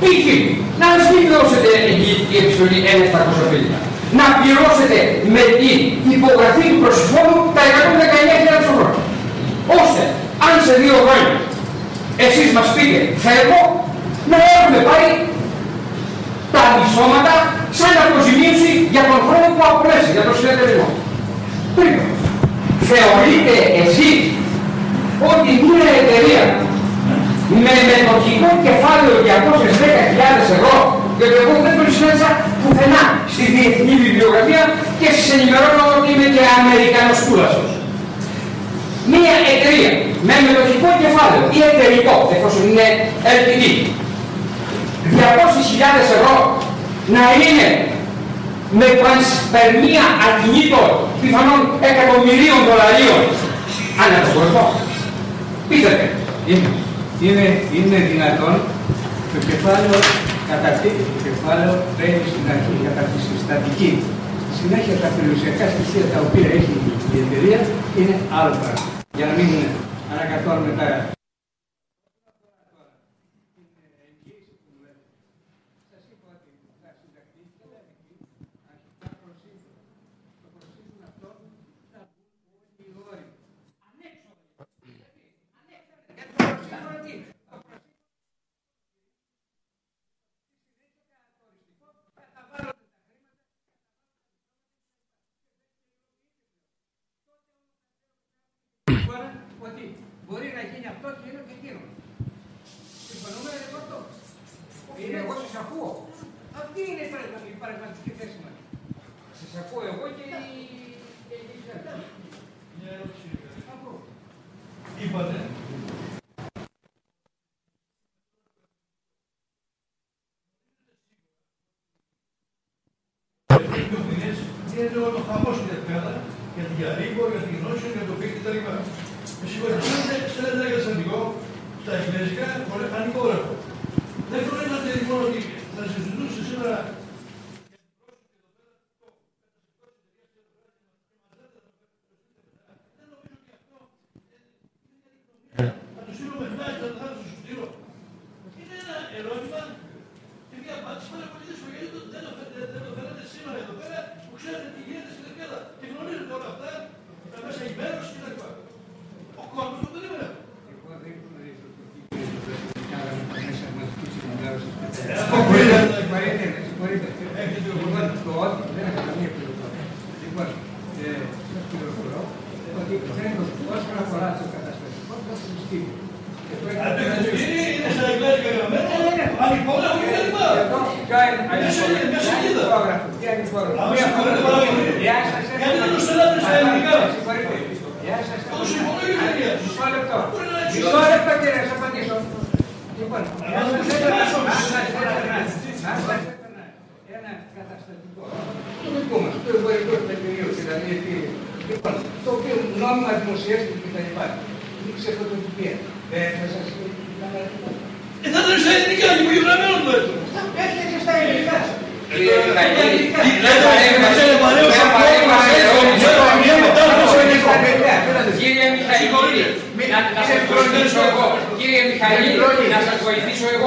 Speaker 3: π.χ. να μην δώσετε εγγυητική επιστολή ένα επτακόσια πενήντα. Να πληρώσετε με την υπογραφή του προσφώνου τα εκατόν δεκαεννιά χιλιάδες ευρώ. Ώστε, αν σε δύο χρόνια εσείς μας πείτε φεύγω, να έχουμε πάρει τα μισθώματα σαν αποζημίωση για τον χρόνο που απολέσει, για τον συνεταιρισμό. Τρίτο, θεωρείτε εσείς ότι μια εταιρεία με μετοχικό κεφάλαιο διακόσιες δέκα χιλιάδες ευρώ, γιατί εγώ δεν τον συνάντησα πουθενά στη διεθνή βιβλιογραφία και σας ενημερώνω ότι είμαι και Αμερικανός κούλασος. Μια εταιρεία με μετοχικό κεφάλαιο ή εταιρικό, εφόσον είναι ελ τι ντι, διακόσιες χιλιάδες ευρώ να είναι με πανσπερμία ακινήτων πιθανών εκατομμυρίων δολαρίων ανά τον κόσμο. Πείτε.
Speaker 6: Είναι, είναι, είναι δυνατόν το κεφάλαιο, καταρτίζει το κεφάλαιο, μπαίνει στην αρχή κατά τη συστατική. Στη συνέχεια τα περιουσιακά στοιχεία τα οποία έχει η εταιρεία είναι άλλο πράγμα. Για να μην ανακατώνουμε τα. Ότι μπορεί να γίνει αυτό και είναι και εκείνο. Συμφωνούμε με αυτό. Είναι εγώ σας ακούω. Αυτή είναι η πραγματική θέση μας. Σας ακούω εγώ και η κυβέρνηση. Μια ερώτηση. Είπατε. Είναι όλο χαμός για την Ελλάδα, για την Γιαρρίκο, για την Γνώσιο, για το πίκτη κτλ. Με συγχωρείτε, στέλνετε ένα καταστατικό στα εγγλέζικα χωρίς ανυπόγραφο. Δεν γνωρίζατε λοιπόν ότι θα συζητούσε σήμερα. Θα του στείλω με φυλάκι, θα του στείλω. Είναι ένα ερώτημα και μια απάντηση πάρα πολύ δύσκολη, γιατί δεν το φέρατε σήμερα εδώ πέρα που ξέρετε τι γίνεται στην Ελλάδα και γνωρίζετε όλα αυτά, τα μέσα ενημέρωση κτλ. Ο κόσμος το περίμενε. Εγώ δεν γνωρίζω το τι γίνεται κάναμε τα μέσα μαζικής ενημέρωσης. Συγχωρείτε, συγχωρείτε. Το ότι δεν έχω καμία πληροφορία. Λοιπόν, σας πληροφορώ ότι όσον αφορά το καταστατικό θα σας στείλω. Είναι στα εγγλέζικα γραμμένα, ανυπόγραφο και κτλ. Μια σελίδα. Τι ανυπόγραφο. Γιατί δεν το στέλνατε στα ελληνικά. Γεια σας. Μισό λεπτό. Μισό λεπτό κύριε, να σας απαντήσω. Λοιπόν, ένα καταστατικό. Το δικό μας, το εμπορικό εταιρείο, δηλαδή λοιπόν, το οποίο νόμιμα δημοσιεύτηκε και τα υπάρχει. Είναι ψευδοτυπία. Δεν θα σας πει τι θα ήταν στα ελληνικά, και υπογεγραμμένο το έτσι. Έρχεται στα ελληνικά. Κύριε Μιχαήλ, κύριε Μιχαήλ, να σας βοηθήσω εγώ. Κύριε Μιχαήλ, να σας βοηθήσω εγώ.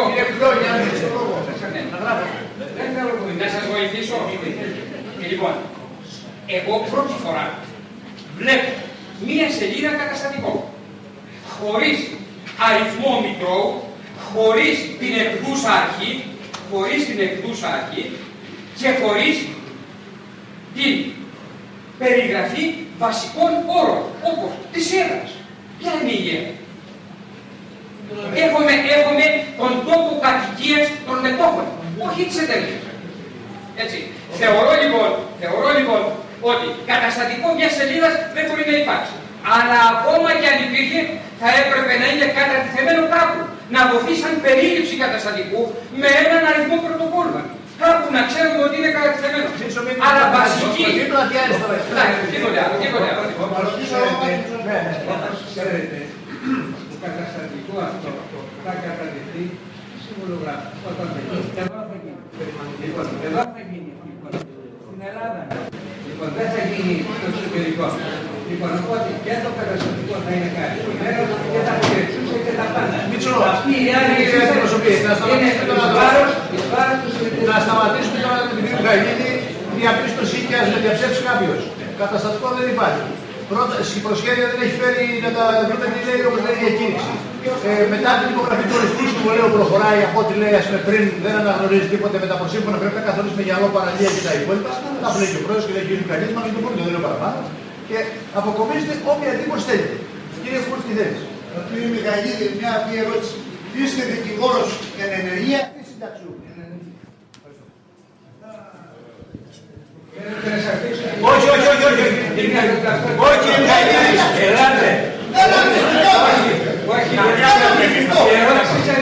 Speaker 6: Να σας βοηθήσω. Λοιπόν, εγώ πρώτη φορά βλέπω μία σελίδα καταστατικό, χωρίς αριθμό μητρώου, χωρίς την εκδούσα αρχή, χωρίς την εκδούσα αρχή και χωρίς την περιγραφή βασικών όρων, όπως της έδρας. Ποια είναι η έδρα. Έχουμε, έχουμε τον τόπο κατοικίας των μετόχων, όχι της εταιρείας. Έτσι. Θεωρώ λοιπόν, θεωρώ λοιπόν ότι καταστατικό μιας σελίδας δεν μπορεί να υπάρξει. Αλλά ακόμα και αν υπήρχε, θα έπρεπε να είναι κατατιθεμένο κάπου. Να δοθεί σαν περίληψη καταστατικού με έναν αριθμό πρωτοκόλλων. Κάπου να ξέρουμε ότι είναι κατατιθεμένο. Αλλά βασική. Τίποτε άλλο, τίποτε άλλο. Ξέρετε, το καταστατικό αυτό θα καταδεχθεί συμβολογράφο. Όταν θα γίνει. Εδώ θα γίνει. Λοιπόν, εδώ θα γίνει. Στην Ελλάδα. Λοιπόν, δεν θα γίνει στο εξωτερικό. Λοιπόν, οπότε και το καταστατικό θα είναι κάτι. Και τα περιεξούς
Speaker 1: Μητσό, αυτή η άλλη φιλοσοφία. Να σταματήσουμε τώρα με την κυρία Μιχαηλίδη, διαπίστωση και ας με διαψεύσει κάποιος. Καταστατικό δεν υπάρχει. Πρώτα, η προσχέδια δεν έχει φέρει να τα δούμε τι λέει όπως λέει η διακήρυξη. Ε, μετά την υπογραφή του οριστικού συμβολέου προχωράει από ό,τι λέει, ας πούμε, πριν δεν αναγνωρίζει τίποτε με τα προσύμφωνα. Πρέπει να καθορίσουμε για άλλο παραλία και τα υπόλοιπα. Τα λέει και ο πρόεδρος και λέει και ο Μιχαηλίδης, μα το πούμε, δεν λέω παραπάνω. Και αποκομίζετε όποια εντύπωση θέλετε. Κύριε Κούρτ, τι θέλεις?
Speaker 7: Κύριε Μιχαηλίδη, μια απλή ερώτηση. Είστε δικηγόρος εν ενεργεία ή συνταξιούχος?
Speaker 1: Όχι, όχι, όχι, όχι. Όχι, κύριε Μιχαηλίδη.
Speaker 3: Ελάτε.
Speaker 7: Δεν αμφισβητώ.
Speaker 3: Όχι,
Speaker 7: δεν αμφισβητώ.
Speaker 3: η ερώτηση σας.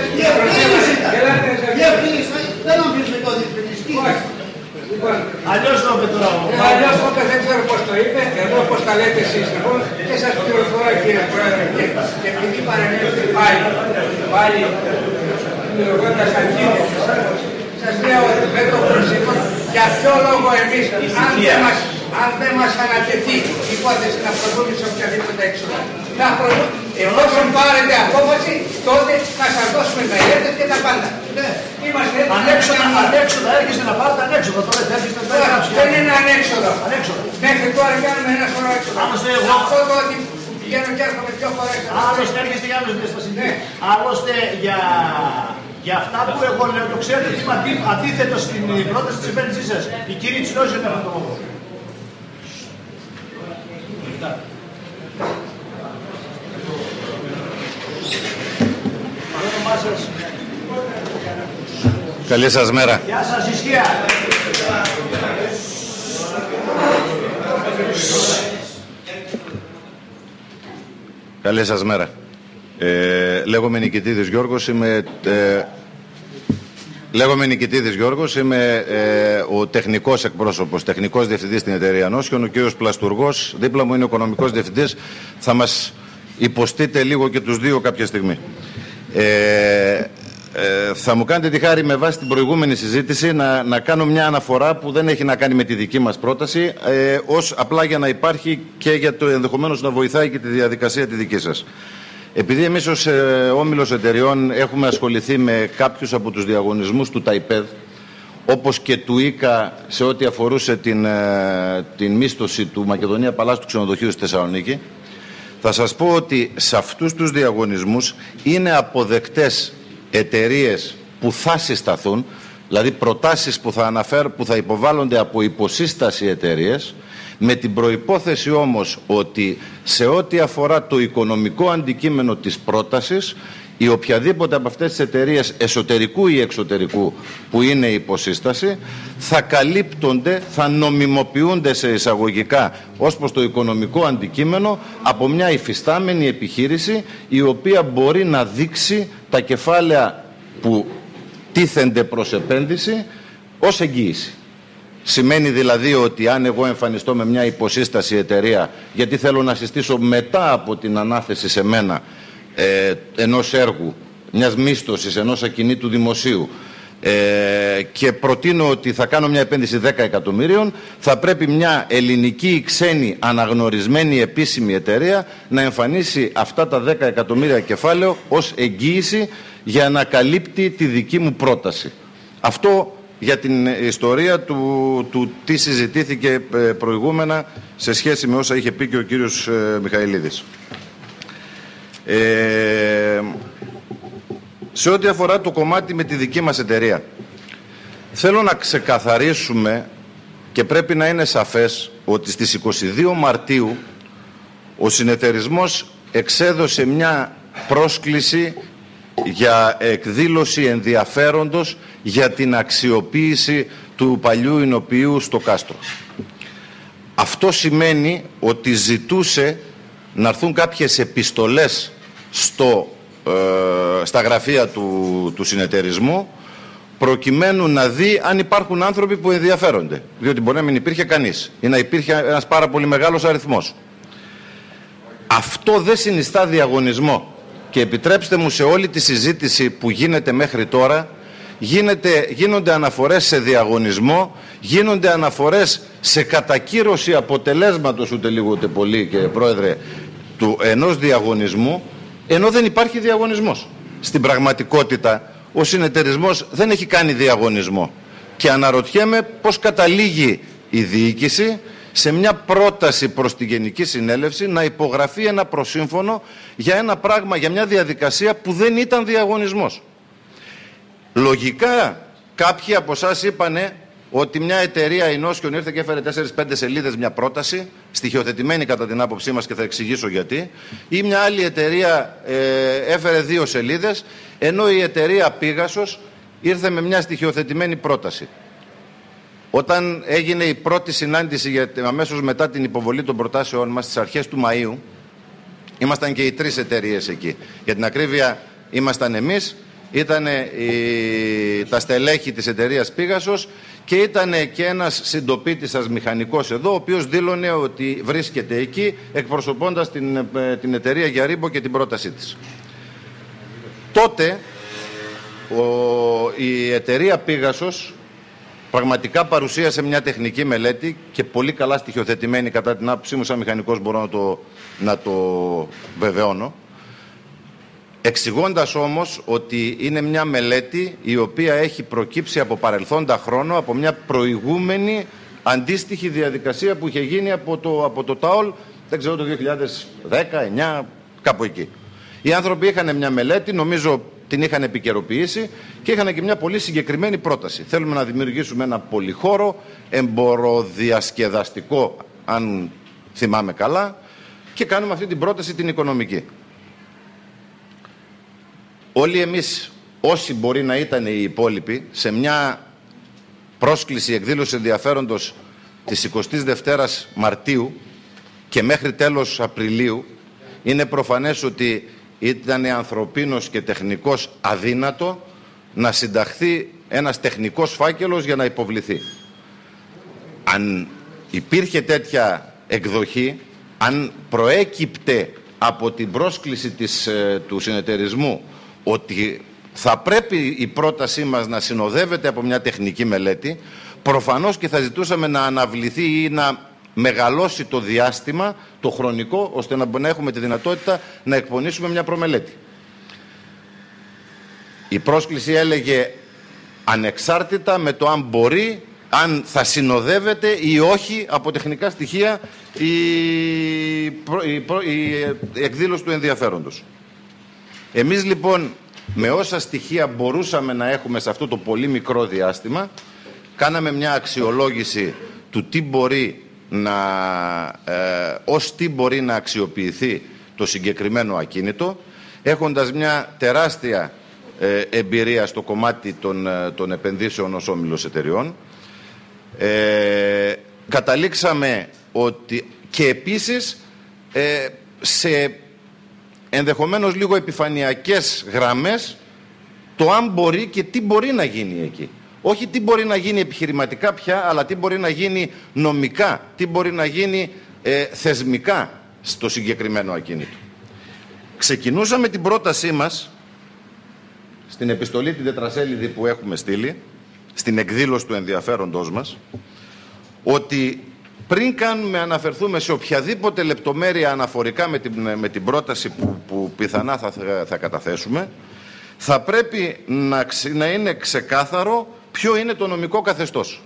Speaker 7: Δεν αμφισβητώ διευκρινιστική.
Speaker 1: Αλλιώς το είπε τώρα.
Speaker 3: Αλλιώς τότε δεν ξέρω πώς το είπε, εδώ πώς τα λέτε εσείς λοιπόν και σας πληροφορώ κύριε Πρόεδρε και επειδή παρεμβαίνετε πάλι, πάλι πληροφορώντας αρχίδες, σας λέω ότι με το προσήκον για ποιο λόγο εμείς αν δεν μας, αν δεν μας ανατεθεί η υπόθεση να προβούμε σε οποιαδήποτε έξοδα, να προβούμε, εφόσον πάρετε απόφαση, τότε θα σας δώσουμε τα ηλέτες και τα πάντα. Είμαστε
Speaker 1: ανέξοδα, ανέξοδα, έρχεσαι να πάρετε ανέξοδα, τώρα έρχεσαι να πάρετε.
Speaker 3: Δεν είναι ανέξοδα.
Speaker 1: Ανέξοδα.
Speaker 3: Μέχρι τώρα κάνουμε ένα σωρό έξοδα.
Speaker 1: Άλλωστε εγώ.
Speaker 3: Αυτό το ότι πηγαίνω και έρχομαι πιο φορές.
Speaker 1: Άλλωστε έρχεστε για άλλους διαστασίες. Άλλωστε για... για αυτά που εγώ λέω, το ξέρετε τι είμαι αντίθετο στην πρόταση της κυβέρνησής σας. Η κυρία Τσιλόζη είναι αυτό το λόγο.
Speaker 8: Καλή σας μέρα.
Speaker 1: Γεια σας, ισχύα.
Speaker 8: Καλή σας μέρα. Ε, λέγομαι Νικητίδης Γιώργος, είμαι, ε, λέγομαι Νικητίδης Γιώργος, είμαι ε, ο τεχνικός εκπρόσωπος, τεχνικός διευθυντής στην εταιρεία Νόσιον, ο κύριος Πλαστουργός, δίπλα μου είναι ο οικονομικός διευθυντής, θα μας υποστείτε λίγο και τους δύο κάποια στιγμή. Ε, Ε, θα μου κάνετε τη χάρη με βάση την προηγούμενη συζήτηση να, να κάνω μια αναφορά που δεν έχει να κάνει με τη δική μας πρόταση, ε, ως απλά για να υπάρχει και για το ενδεχομένως να βοηθάει και τη διαδικασία τη δική σας. Επειδή εμείς ως ε, όμιλος εταιριών έχουμε ασχοληθεί με κάποιους από τους διαγωνισμούς του ΤΑΙΠΕΔ, όπως και του ΙΚΑ σε ό,τι αφορούσε την, ε, την μίσθωση του Μακεδονία Παλάς του Ξενοδοχείου στη Θεσσαλονίκη, θα σας πω ότι σε αυτούς τους διαγωνισμούς είναι αποδεκτές εταιρείες που θα συσταθούν, δηλαδή προτάσεις που θα, αναφέρ, που θα υποβάλλονται από υποσύσταση εταιρείες, με την προϋπόθεση όμως ότι σε ό,τι αφορά το οικονομικό αντικείμενο της πρότασης, η οποιαδήποτε από αυτές τις εταιρείες εσωτερικού ή εξωτερικού που είναι υποσύσταση θα καλύπτονται, θα νομιμοποιούνται σε εισαγωγικά ως προς το οικονομικό αντικείμενο από μια υφιστάμενη επιχείρηση η οποία μπορεί να δείξει τα κεφάλαια που τίθενται προς επένδυση ως εγγύηση. Σημαίνει δηλαδή ότι αν εγώ εμφανιστώ με μια υποσύσταση εταιρεία γιατί θέλω να συστήσω μετά από την ανάθεση σε μένα ε, ενός έργου, μιας μίσθωσης, ενός ακινήτου δημοσίου ε, και προτείνω ότι θα κάνω μια επένδυση δέκα εκατομμύριων, θα πρέπει μια ελληνική ή ξένη αναγνωρισμένη επίσημη εταιρεία να εμφανίσει αυτά τα δέκα εκατομμύρια κεφάλαιο ως εγγύηση για να καλύπτει τη δική μου πρόταση. Αυτό για την ιστορία του, του τι συζητήθηκε προηγούμενα σε σχέση με όσα είχε πει και ο κύριος ε, Μιχαηλίδης. Ε, σε ό,τι αφορά το κομμάτι με τη δική μας εταιρεία, θέλω να ξεκαθαρίσουμε και πρέπει να είναι σαφές ότι στις είκοσι δύο Μαρτίου ο συνεταιρισμός εξέδωσε μια πρόσκληση για εκδήλωση ενδιαφέροντος για την αξιοποίηση του παλιού εινοποιείου στο κάστρο. Αυτό σημαίνει ότι ζητούσε να έρθουν κάποιες επιστολές στο, ε, στα γραφεία του, του συνεταιρισμού προκειμένου να δει αν υπάρχουν άνθρωποι που ενδιαφέρονται. Διότι μπορεί να μην υπήρχε κανείς ή να υπήρχε ένας πάρα πολύ μεγάλος αριθμός. Αυτό δεν συνιστά διαγωνισμό. Και επιτρέψτε μου, σε όλη τη συζήτηση που γίνεται μέχρι τώρα γίνεται, γίνονται αναφορές σε διαγωνισμό, γίνονται αναφορές σε κατακύρωση αποτελέσματος ούτε λίγο ούτε πολύ, κύριε Πρόεδρε, του ενός διαγωνισμού, ενώ δεν υπάρχει διαγωνισμός. Στην πραγματικότητα ο συνεταιρισμός δεν έχει κάνει διαγωνισμό και αναρωτιέμαι πώς καταλήγει η διοίκηση σε μια πρόταση προς τη Γενική Συνέλευση να υπογραφεί ένα προσύμφωνο για ένα πράγμα, για μια διαδικασία που δεν ήταν διαγωνισμός. Λογικά κάποιοι από εσάς είπανε ότι μια εταιρεία, η Νόσιον, ήρθε και έφερε τέσσερις πέντε σελίδες μια πρόταση, στοιχειοθετημένη κατά την άποψή μας και θα εξηγήσω γιατί, ή μια άλλη εταιρεία ε, έφερε δύο σελίδες, ενώ η εταιρεία Πίγασος ήρθε με μια στοιχειοθετημένη πρόταση. Όταν έγινε η πρώτη συνάντηση για, αμέσως μετά την υποβολή των προτάσεών μας στις αρχές του Μαΐου, ήμασταν και οι τρεις εταιρείες εκεί. Για την ακρίβεια ήμασταν εμείς, ήταν τα στελέχη της εταιρείας Πίγασος και ήταν και ένας συντοπίτης σας μηχανικός εδώ, ο οποίος δήλωνε ότι βρίσκεται εκεί εκπροσωπώντας την, την εταιρεία Γιαρίμπο και την πρότασή της. Τότε ο, η εταιρεία Πίγασος πραγματικά παρουσίασε μια τεχνική μελέτη και πολύ καλά στοιχειοθετημένη, κατά την άποψή μου σαν μηχανικός μπορώ να το, να το βεβαιώνω, εξηγώντας όμως ότι είναι μια μελέτη η οποία έχει προκύψει από παρελθόντα χρόνο, από μια προηγούμενη αντίστοιχη διαδικασία που είχε γίνει από το, από το ΤΑΟΛ, δεν ξέρω, το δύο χιλιάδες δέκα, εννιά, κάπου εκεί. Οι άνθρωποι είχαν μια μελέτη, νομίζω την είχαν επικαιροποιήσει και είχαν και μια πολύ συγκεκριμένη πρόταση. Θέλουμε να δημιουργήσουμε ένα πολυχώρο, εμποροδιασκεδαστικό, αν θυμάμαι καλά, και κάνουμε αυτή την πρόταση την οικονομική. Όλοι εμείς, όσοι μπορεί να ήταν οι υπόλοιποι, σε μια πρόσκληση εκδήλωση ενδιαφέροντος της εικοστής δευτέρας Μαρτίου και μέχρι τέλος Απριλίου, είναι προφανές ότι ήταν ανθρωπίνος και τεχνικός αδύνατο να συνταχθεί ένας τεχνικός φάκελος για να υποβληθεί. Αν υπήρχε τέτοια εκδοχή, αν προέκυπτε από την πρόσκληση της, του συνεταιρισμού ότι θα πρέπει η πρότασή μας να συνοδεύεται από μια τεχνική μελέτη, προφανώς και θα ζητούσαμε να αναβληθεί ή να μεγαλώσει το διάστημα, το χρονικό, ώστε να έχουμε τη δυνατότητα να εκπονήσουμε μια προμελέτη. Η πρόσκληση έλεγε ανεξάρτητα με το αν μπορεί, αν θα συνοδεύεται ή όχι από τεχνικά στοιχεία η, η, η εκδήλωση του ενδιαφέροντος. Εμείς λοιπόν με όσα στοιχεία μπορούσαμε να έχουμε σε αυτό το πολύ μικρό διάστημα, κάναμε μια αξιολόγηση του τι μπορεί να, ε, ως τι μπορεί να αξιοποιηθεί το συγκεκριμένο ακίνητο, έχοντας μια τεράστια ε, εμπειρία στο κομμάτι των, των επενδύσεων ως όμιλος εταιριών. Ε, καταλήξαμε ότι και επίσης ε, σε ενδεχομένως λίγο επιφανειακές γραμμές το αν μπορεί και τι μπορεί να γίνει εκεί. Όχι τι μπορεί να γίνει επιχειρηματικά πια, αλλά τι μπορεί να γίνει νομικά, τι μπορεί να γίνει ε, θεσμικά στο συγκεκριμένο ακίνητο. Ξεκινούσαμε την πρότασή μας στην επιστολή την τετρασέλιδη που έχουμε στείλει, στην εκδήλωση του ενδιαφέροντός μας, ότι πριν κάνουμε αναφερθούμε σε οποιαδήποτε λεπτομέρεια αναφορικά με την, με την πρόταση που, που πιθανά θα, θα καταθέσουμε, θα πρέπει να, να είναι ξεκάθαρο ποιο είναι το νομικό καθεστώς.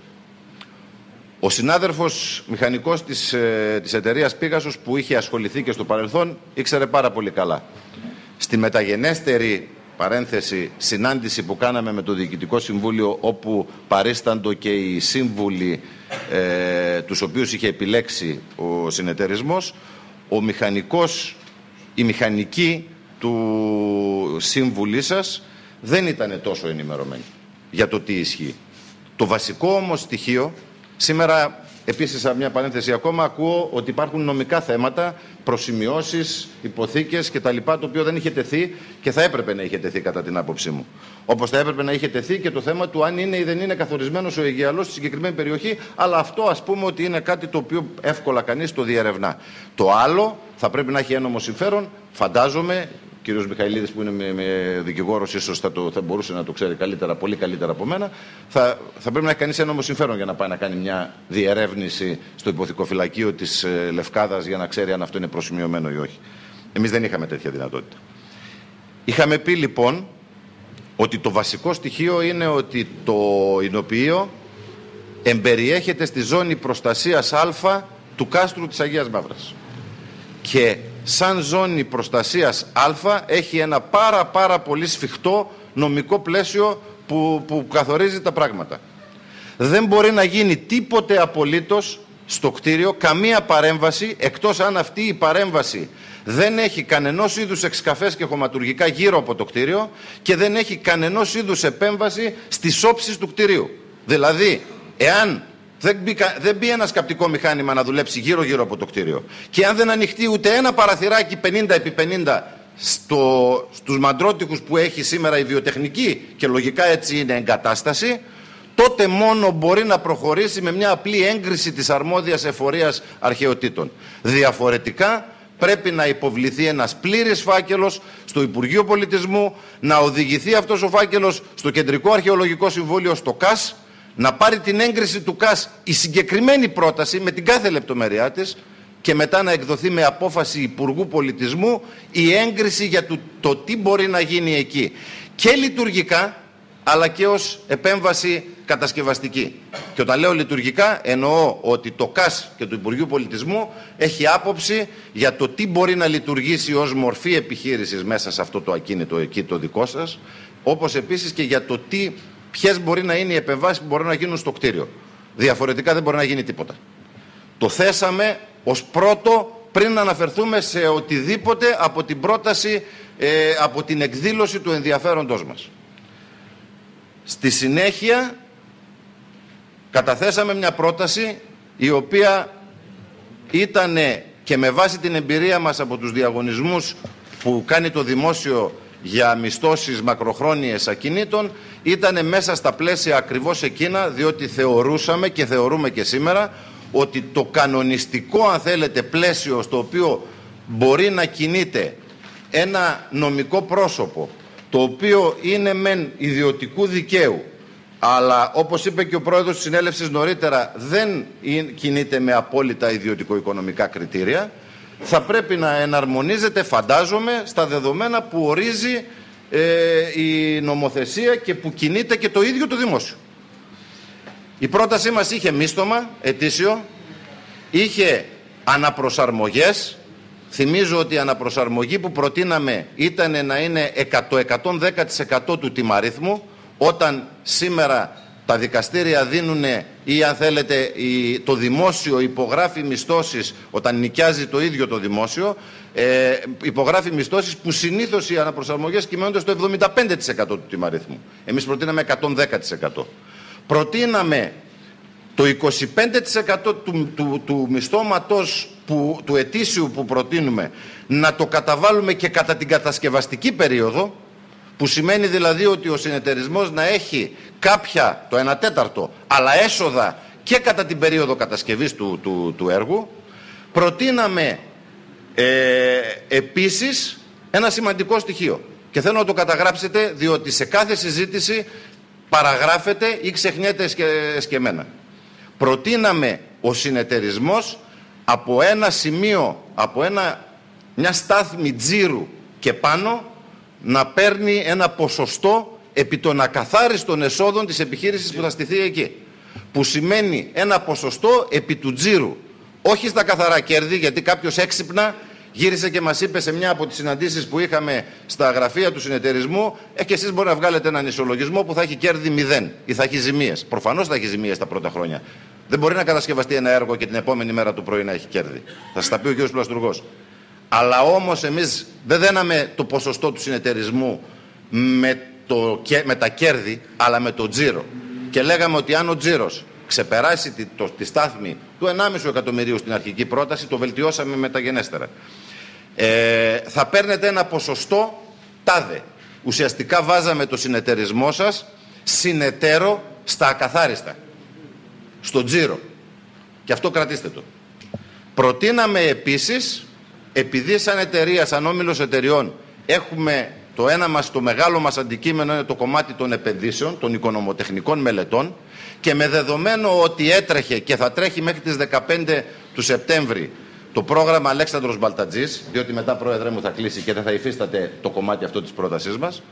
Speaker 8: Ο συνάδελφος μηχανικός της, ε, της εταιρείας Πίγασος που είχε ασχοληθεί και στο παρελθόν ήξερε πάρα πολύ καλά. Στη μεταγενέστερη παρένθεση συνάντηση που κάναμε με το Διοικητικό Συμβούλιο, όπου παρίσταντο και οι σύμβουλοι ε, τους οποίους είχε επιλέξει ο συνεταιρισμός, ο μηχανικός, η μηχανική του σύμβουλή σας δεν ήταν τόσο ενημερωμένη για το τι ισχύει. Το βασικό όμως στοιχείο, σήμερα επίσης από μια παρένθεση ακόμα, ακούω ότι υπάρχουν νομικά θέματα, προσημειώσεις, υποθήκες κτλ. Το οποίο δεν είχε τεθεί και θα έπρεπε να είχε τεθεί κατά την άποψή μου. Όπως θα έπρεπε να είχε τεθεί και το θέμα του αν είναι ή δεν είναι καθορισμένος ο Αιγιαλός στη συγκεκριμένη περιοχή, αλλά αυτό ας πούμε ότι είναι κάτι το οποίο εύκολα κανείς το διερευνά. Το άλλο θα πρέπει να έχει ένομο συμφέρον, φαντάζομαι. Ο κύριος Μιχαηλίδης που είναι με, με δικηγόρος ίσως θα, το, θα μπορούσε να το ξέρει καλύτερα, πολύ καλύτερα από μένα. Θα, θα πρέπει να έχει κανείς ένομο συμφέρον για να πάει να κάνει μια διερεύνηση στο υποθηκοφυλακείο της ε, Λευκάδας για να ξέρει αν αυτό είναι προσημειωμένο ή όχι. Εμείς δεν είχαμε τέτοια δυνατότητα. Είχαμε πει λοιπόν ότι το βασικό στοιχείο είναι ότι το εινοποιείο εμπεριέχεται στη ζώνη προστασίας Α του κάστρου της Αγίας Μαύρας. Και σαν ζώνη προστασίας Α έχει ένα πάρα πάρα πολύ σφιχτό νομικό πλαίσιο που, που καθορίζει τα πράγματα. Δεν μπορεί να γίνει τίποτε απολύτως στο κτίριο, καμία παρέμβαση, εκτός αν αυτή η παρέμβαση δεν έχει κανενός είδους εξκαφές και χωματουργικά γύρω από το κτίριο και δεν έχει κανενός είδους επέμβαση στις όψεις του κτίριου. Δηλαδή, εάν δεν μπει, δεν μπει ένα σκαπτικό μηχάνημα να δουλέψει γύρω-γύρω από το κτίριο και αν δεν ανοιχτεί ούτε ένα παραθυράκι πενήντα επί πενήντα στο, στους μαντρότικους που έχει σήμερα η βιοτεχνική και λογικά έτσι είναι εγκατάσταση, τότε μόνο μπορεί να προχωρήσει με μια απλή έγκριση της αρμόδιας εφορίας αρχαιοτήτων. Διαφορετικά πρέπει να υποβληθεί ένας πλήρης φάκελος στο Υπουργείο Πολιτισμού, να οδηγηθεί αυτός ο φάκελος στο Κεντρικό Αρχαιολογικό Συμβούλιο, στο ΚΑΣ, να πάρει την έγκριση του ΚΑΣ η συγκεκριμένη πρόταση με την κάθε λεπτομέρειά της και μετά να εκδοθεί με απόφαση Υπουργού Πολιτισμού η έγκριση για το, το τι μπορεί να γίνει εκεί. Και λειτουργικά, αλλά και ως επέμβαση κατασκευαστική. Και όταν λέω λειτουργικά, εννοώ ότι το ΚΑΣ και το Υπουργείο Πολιτισμού έχει άποψη για το τι μπορεί να λειτουργήσει ως μορφή επιχείρησης μέσα σε αυτό το ακίνητο εκεί το δικό σας, όπως επίσης και για το τι, ποιες μπορεί να είναι οι επεμβάσεις που μπορούν να γίνουν στο κτίριο. Διαφορετικά δεν μπορεί να γίνει τίποτα. Το θέσαμε ως πρώτο πριν να αναφερθούμε σε οτιδήποτε από την πρόταση, ε, από την εκδήλωση του ενδιαφέροντός μας. Στη συνέχεια καταθέσαμε μια πρόταση η οποία ήταν και με βάση την εμπειρία μας από τους διαγωνισμούς που κάνει το δημόσιο για μισθώσεις μακροχρόνιες ακινήτων, ήταν μέσα στα πλαίσια ακριβώς εκείνα, διότι θεωρούσαμε και θεωρούμε και σήμερα ότι το κανονιστικό, αν θέλετε, πλαίσιο στο οποίο μπορεί να κινείται ένα νομικό πρόσωπο το οποίο είναι μεν ιδιωτικού δικαίου, αλλά όπως είπε και ο πρόεδρος της συνέλευσης νωρίτερα, δεν κινείται με απόλυτα ιδιωτικο-οικονομικά κριτήρια, θα πρέπει να εναρμονίζεται, φαντάζομαι, στα δεδομένα που ορίζει ε, η νομοθεσία και που κινείται και το ίδιο το δημόσιο. Η πρότασή μας είχε μίστομα ετήσιο, είχε αναπροσαρμογές. Θυμίζω ότι η αναπροσαρμογή που προτείναμε ήταν να είναι εκατό με εκατόν δέκα τοις εκατό του τιμαρίθμου, όταν σήμερα τα δικαστήρια δίνουν ή αν θέλετε το δημόσιο υπογράφει μισθώσεις, όταν νοικιάζει το ίδιο το δημόσιο, ε, υπογράφει μισθώσεις που συνήθως οι αναπροσαρμογές κυμαίνονται στο εβδομήντα πέντε τοις εκατό του τιμαρίθμου. Εμείς προτείναμε εκατόν δέκα τοις εκατό. Προτείναμε το είκοσι πέντε τοις εκατό του, του, του μισθώματος που, του ετήσιου που προτείνουμε να το καταβάλουμε και κατά την κατασκευαστική περίοδο, που σημαίνει δηλαδή ότι ο συνεταιρισμός να έχει κάποια, το ένα τέταρτο, αλλά έσοδα και κατά την περίοδο κατασκευής του, του, του έργου. Προτείναμε ε, επίσης ένα σημαντικό στοιχείο και θέλω να το καταγράψετε, διότι σε κάθε συζήτηση παραγράφεται ή ξεχνιέται εσκεμμένα. Προτείναμε ο συνεταιρισμός από ένα σημείο, από ένα, μια στάθμη τζίρου και πάνω, να παίρνει ένα ποσοστό επί των ακαθάριστων εσόδων της επιχείρησης που θα στηθεί εκεί. Που σημαίνει ένα ποσοστό επί του τζίρου. Όχι στα καθαρά κέρδη, γιατί κάποιος έξυπνα γύρισε και μας είπε σε μια από τις συναντήσεις που είχαμε στα γραφεία του συνεταιρισμού, ε, και εσείς μπορεί να βγάλετε έναν ισολογισμό που θα έχει κέρδη μηδέν ή θα έχει ζημίες. Προφανώς θα έχει ζημίες τα πρώτα χρόνια. Δεν μπορεί να κατασκευαστεί ένα έργο και την επόμενη μέρα του πρωί να έχει κέρδη. Θα σας τα πει ο κ. Πλαστουργός. Αλλά όμως εμείς δεν δέναμε το ποσοστό του συνεταιρισμού με, το, με τα κέρδη, αλλά με το τζίρο. Και λέγαμε ότι αν ο τζίρος ξεπεράσει τη, το, τη στάθμη του ενάμιση εκατομμυρίου στην αρχική πρόταση, το βελτιώσαμε μεταγενέστερα. Ε, θα παίρνετε ένα ποσοστό τάδε. Ουσιαστικά βάζαμε το συνεταιρισμό σας συνεταίρο στα ακαθάριστα, στο τζίρο. Και αυτό κρατήστε το. Προτείναμε επίσης, επειδή σαν εταιρεία, σαν όμιλος εταιριών, έχουμε το ένα μας, το μεγάλο μας αντικείμενο είναι το κομμάτι των επενδύσεων, των οικονομοτεχνικών μελετών, και με δεδομένο ότι έτρεχε και θα τρέχει μέχρι τις δεκαπέντε του Σεπτέμβρη το πρόγραμμα Αλέξανδρος Μπαλτατζής, διότι μετά, Πρόεδρε μου, θα κλείσει και δεν θα υφίσταται το κομμάτι αυτό της πρότασής μας,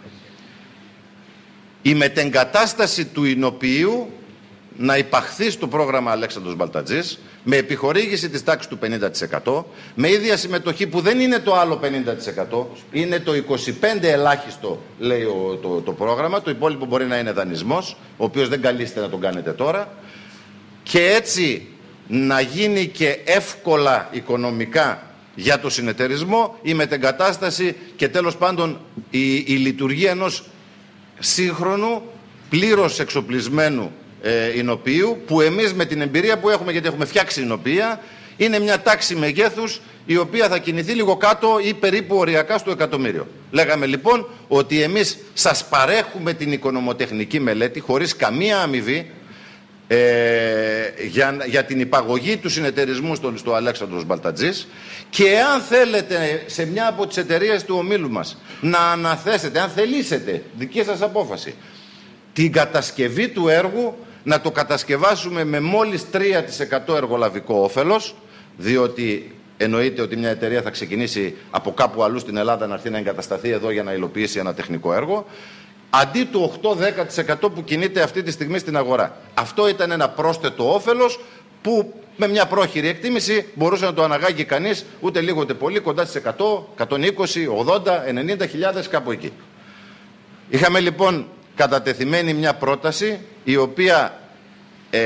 Speaker 8: η μετεγκατάσταση του εινοποιείου να υπαχθεί στο πρόγραμμα Αλέξανδρος Μπαλτατζής με επιχορήγηση της τάξης του πενήντα τοις εκατό, με ίδια συμμετοχή που δεν είναι το άλλο πενήντα τοις εκατό, είναι το είκοσι πέντε τοις εκατό ελάχιστο, λέει ο, το, το πρόγραμμα, το υπόλοιπο μπορεί να είναι δανεισμός, ο οποίος δεν καλείστε να τον κάνετε τώρα, και έτσι να γίνει και εύκολα οικονομικά για το συνεταιρισμό η μετεγκατάσταση και τέλος πάντων η, η λειτουργία ενός σύγχρονου, πλήρως εξοπλισμένου ε, εινοποιείου, που εμείς με την εμπειρία που έχουμε, γιατί έχουμε φτιάξει εινοποιεία, είναι μια τάξη μεγέθους η οποία θα κινηθεί λίγο κάτω ή περίπου οριακά στο εκατομμύριο. Λέγαμε λοιπόν ότι εμείς σας παρέχουμε την οικονομοτεχνική μελέτη χωρίς καμία αμοιβή ε, για, για την υπαγωγή του συνεταιρισμού στο, στο Αλέξανδρος Μπαλτατζής, και αν θέλετε σε μια από τις εταιρείες του ομίλου μας να αναθέσετε, αν θελήσετε, δική σας απόφαση, την κατασκευή του έργου, να το κατασκευάσουμε με μόλις τρία τοις εκατό εργολαβικό όφελος, διότι εννοείται ότι μια εταιρεία θα ξεκινήσει από κάπου αλλού στην Ελλάδα να έρθει να εγκατασταθεί εδώ για να υλοποιήσει ένα τεχνικό έργο, αντί του οκτώ με δέκα τοις εκατό που κινείται αυτή τη στιγμή στην αγορά. Αυτό ήταν ένα πρόσθετο όφελος που με μια πρόχειρη εκτίμηση μπορούσε να το αναγάγει κανείς ούτε λίγο ούτε πολύ, κοντά στις εκατό, εκατόν είκοσι, ογδόντα, ενενήντα χιλιάδες, κάπου εκεί. Είχαμε λοιπόν κατατεθειμένη μια πρόταση η οποία ε,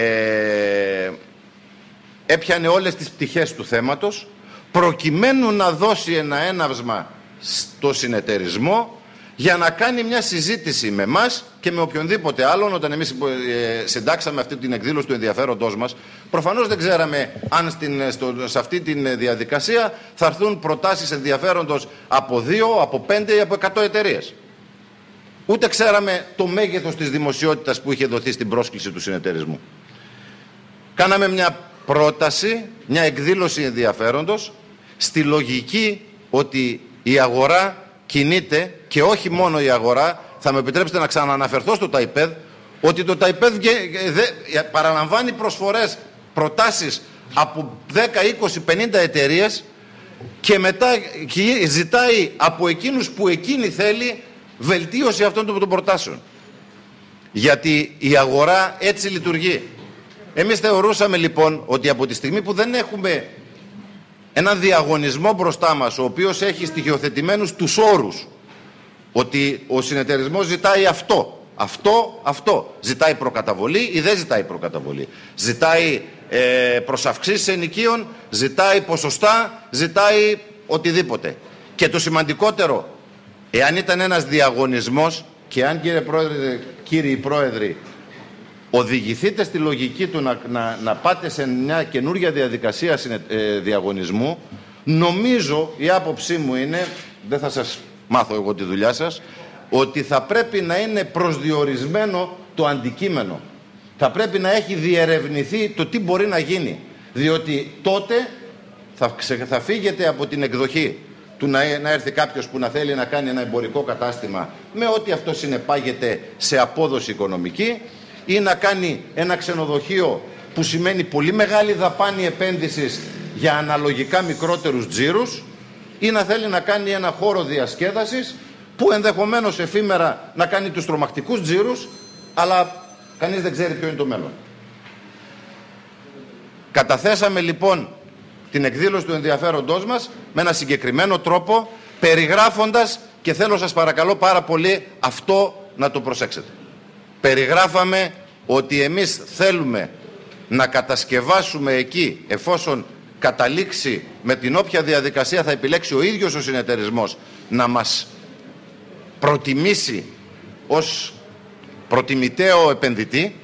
Speaker 8: έπιανε όλες τις πτυχές του θέματος, προκειμένου να δώσει ένα έναυσμα στο συνεταιρισμό για να κάνει μια συζήτηση με εμάς και με οποιονδήποτε άλλον. Όταν εμείς ε, συντάξαμε αυτή την εκδήλωση του ενδιαφέροντός μας, προφανώς δεν ξέραμε αν στην, στο, σε αυτή τη διαδικασία θα έρθουν προτάσεις ενδιαφέροντος από δύο, από πέντε ή από εκατό εταιρείες. Ούτε ξέραμε το μέγεθος της δημοσιότητας που είχε δοθεί στην πρόσκληση του συνεταιρισμού. Κάναμε μια πρόταση, μια εκδήλωση ενδιαφέροντος, στη λογική ότι η αγορά κινείται, και όχι μόνο η αγορά, θα με επιτρέψετε να ξανααναφερθώ στο ΤΑΙΠΕΔ, ότι το ΤΑΙΠΕΔ παραλαμβάνει προσφορές, προτάσεις από δέκα, είκοσι, πενήντα εταιρείες, και μετά ζητάει από εκείνους που εκείνη θέλει βελτίωση αυτών των προτάσεων. Γιατί η αγορά έτσι λειτουργεί. Εμείς θεωρούσαμε λοιπόν ότι από τη στιγμή που δεν έχουμε έναν διαγωνισμό μπροστά μας, ο οποίος έχει στοιχειοθετημένους τους όρους, ότι ο συνεταιρισμός ζητάει αυτό, αυτό, αυτό, ζητάει προκαταβολή ή δεν ζητάει προκαταβολή, ζητάει ε, προσαυξήσεις ενοικίων, ζητάει ποσοστά, ζητάει οτιδήποτε. Και το σημαντικότερο, εάν ήταν ένας διαγωνισμός, και αν, κύριε Πρόεδρε, κύριοι Πρόεδροι, οδηγηθείτε στη λογική του να, να, να πάτε σε μια καινούργια διαδικασία συνε, ε, διαγωνισμού, νομίζω, η άποψή μου είναι, δεν θα σας μάθω εγώ τη δουλειά σας, ότι θα πρέπει να είναι προσδιορισμένο το αντικείμενο. Θα πρέπει να έχει διερευνηθεί το τι μπορεί να γίνει. Διότι τότε θα, θα φύγετε από την εκδοχή του να, να έρθει κάποιος που να θέλει να κάνει ένα εμπορικό κατάστημα με ό,τι αυτό συνεπάγεται σε απόδοση οικονομική, ή να κάνει ένα ξενοδοχείο που σημαίνει πολύ μεγάλη δαπάνη επένδυσης για αναλογικά μικρότερους τζίρους, ή να θέλει να κάνει ένα χώρο διασκέδασης που ενδεχομένως εφήμερα να κάνει τους τρομακτικούς τζίρους, αλλά κανείς δεν ξέρει ποιο είναι το μέλλον. Καταθέσαμε λοιπόν την εκδήλωση του ενδιαφέροντός μας με ένα συγκεκριμένο τρόπο, περιγράφοντας, και θέλω σας παρακαλώ πάρα πολύ αυτό να το προσέξετε. Περιγράφαμε ότι εμείς θέλουμε να κατασκευάσουμε εκεί, εφόσον καταλήξει με την όποια διαδικασία θα επιλέξει ο ίδιος ο συνεταιρισμός να μας προτιμήσει ως προτιμητέο επενδυτή,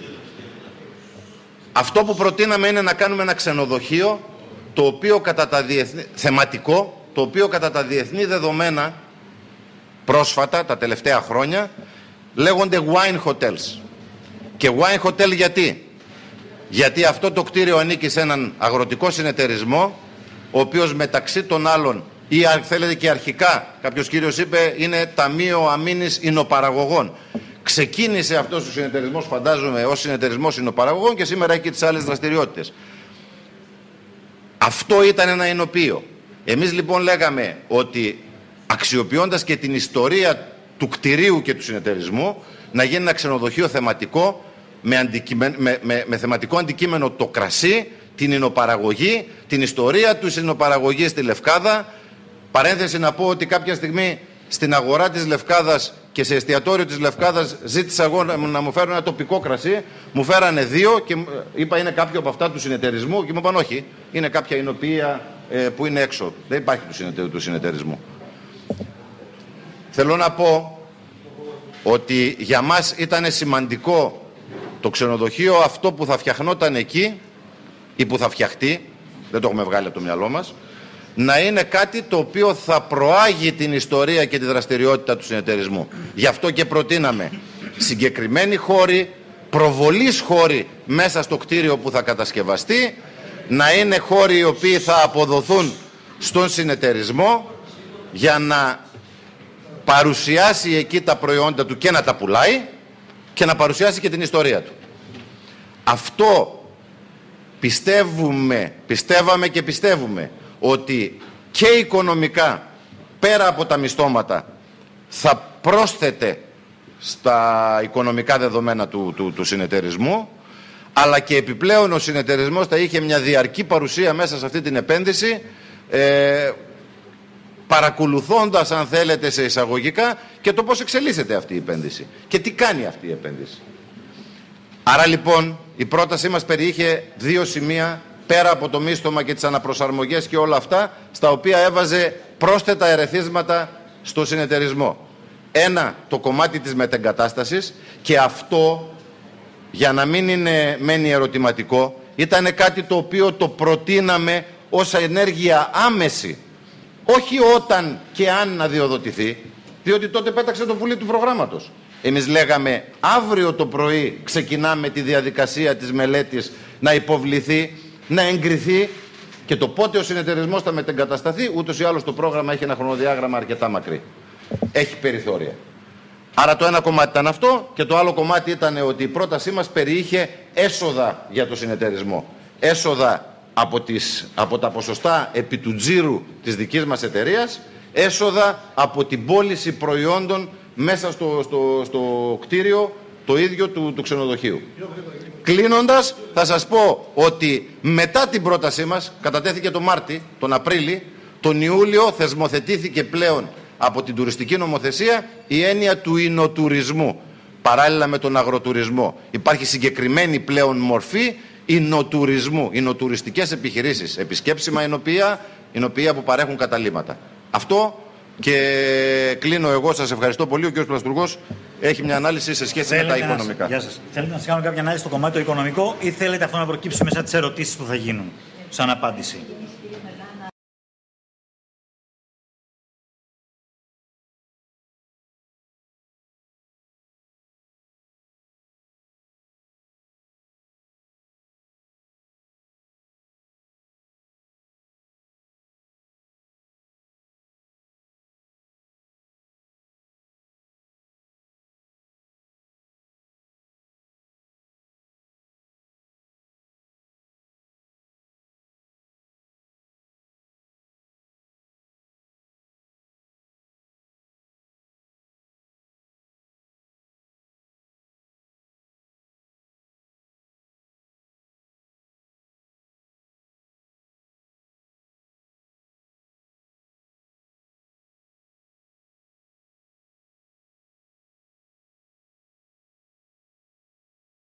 Speaker 8: αυτό που προτείναμε είναι να κάνουμε ένα ξενοδοχείο το οποίο κατά τα διεθνή, θεματικό, το οποίο κατά τα διεθνή δεδομένα πρόσφατα, τα τελευταία χρόνια, λέγονται wine hotels. Και wine hotel γιατί? Γιατί αυτό το κτίριο ανήκει σε έναν αγροτικό συνεταιρισμό, ο οποίος μεταξύ των άλλων, ή αν θέλετε και αρχικά, κάποιος κύριος είπε, είναι Ταμείο Αμήνης Ινοπαραγωγών. Ξεκίνησε αυτός ο συνεταιρισμός, φαντάζομαι, ως συνεταιρισμός ινοπαραγωγών, και σήμερα έχει και τις άλλες δραστηριότητες. Αυτό ήταν ένα εινοποιείο. Εμείς λοιπόν λέγαμε ότι αξιοποιώντας και την ιστορία του κτηρίου και του συνεταιρισμού, να γίνει ένα ξενοδοχείο θεματικό με, αντικειμε... με, με, με θεματικό αντικείμενο το κρασί, την υνοπαραγωγή, την ιστορία του υνοπαραγωγής στη Λευκάδα. Παρένθεση να πω ότι κάποια στιγμή στην αγορά της Λευκάδας και σε εστιατόριο της Λευκάδας ζήτησα εγώ να μου φέρουν ένα τοπικό κρασί. Μου φέρανε δύο και είπα είναι κάποιο από αυτά του συνεταιρισμού και μου είπαν όχι, είναι κάποια εινοποιεία ε, που είναι έξω. Δεν υπάρχει του, συνεταιρ... του συνεταιρισμού. Θέλω να πω ότι για μας ήταν σημαντικό το ξενοδοχείο αυτό που θα φτιαχνόταν εκεί ή που θα φτιαχτεί, δεν το έχουμε βγάλει από το μυαλό μας, να είναι κάτι το οποίο θα προάγει την ιστορία και τη δραστηριότητα του συνεταιρισμού. Γι' αυτό και προτείναμε συγκεκριμένοι χώροι, προβολής χώροι μέσα στο κτίριο που θα κατασκευαστεί, να είναι χώροι οι οποίοι θα αποδοθούν στον συνεταιρισμό για να παρουσιάσει εκεί τα προϊόντα του και να τα πουλάει και να παρουσιάσει και την ιστορία του. Αυτό πιστεύουμε, πιστεύαμε και πιστεύουμε ότι και οικονομικά πέρα από τα μισθώματα θα πρόσθεται στα οικονομικά δεδομένα του, του, του συνεταιρισμού, αλλά και επιπλέον ο συνεταιρισμός θα είχε μια διαρκή παρουσία μέσα σε αυτή την επένδυση, ε, παρακολουθώντας, αν θέλετε, σε εισαγωγικά και το πώς εξελίσσεται αυτή η επένδυση και τι κάνει αυτή η επένδυση. Άρα λοιπόν η πρότασή μας περιείχε δύο σημεία πέρα από το μίσθωμα και τις αναπροσαρμογές και όλα αυτά, στα οποία έβαζε πρόσθετα ερεθίσματα στο συνεταιρισμό. Ένα, το κομμάτι της μετεγκατάστασης, και αυτό, για να μην είναι μένει ερωτηματικό, ήταν κάτι το οποίο το προτείναμε ως ενέργεια άμεση. Όχι όταν και αν να διοδοτηθεί, διότι τότε πέταξε το πουλί του προγράμματος. Εμείς λέγαμε αύριο το πρωί ξεκινάμε τη διαδικασία της μελέτης να υποβληθεί, να εγκριθεί και το πότε ο συνεταιρισμός θα μετεγκατασταθεί. Ούτως ή άλλως το πρόγραμμα έχει ένα χρονοδιάγραμμα αρκετά μακρύ. Έχει περιθώρια. Άρα το ένα κομμάτι ήταν αυτό και το άλλο κομμάτι ήταν ότι η πρότασή μας περιείχε έσοδα για το συνεταιρισμό. Έσοδα από, τις, από τα ποσοστά επί του τζίρου της δικής μας εταιρείας, έσοδα από την πώληση προϊόντων μέσα στο, στο, στο κτίριο το ίδιο του, του ξενοδοχείου. Κλείνοντας, θα σας πω ότι μετά την πρότασή μας, κατατέθηκε το Μάρτι, τον Απρίλη, τον Ιούλιο θεσμοθετήθηκε πλέον από την τουριστική νομοθεσία η έννοια του εινοτουρισμού, παράλληλα με τον αγροτουρισμό. Υπάρχει συγκεκριμένη πλέον μορφή εινοτουρισμού, εινοτουριστικές επιχειρήσεις, επισκέψιμα εινοποιεία, εινοποιεία που παρέχουν καταλύματα. Αυτό. Και κλείνω εγώ, σας ευχαριστώ πολύ. Ο κ. Πλαστουργός έχει μια ανάλυση σε σχέση θέλετε με τα οικονομικά.
Speaker 9: Γεια σας. Θέλετε να σας κάνω κάποια ανάλυση στο κομμάτι το οικονομικό ή θέλετε αυτό να προκύψει μέσα τις ερωτήσεις που θα γίνουν σαν απάντηση?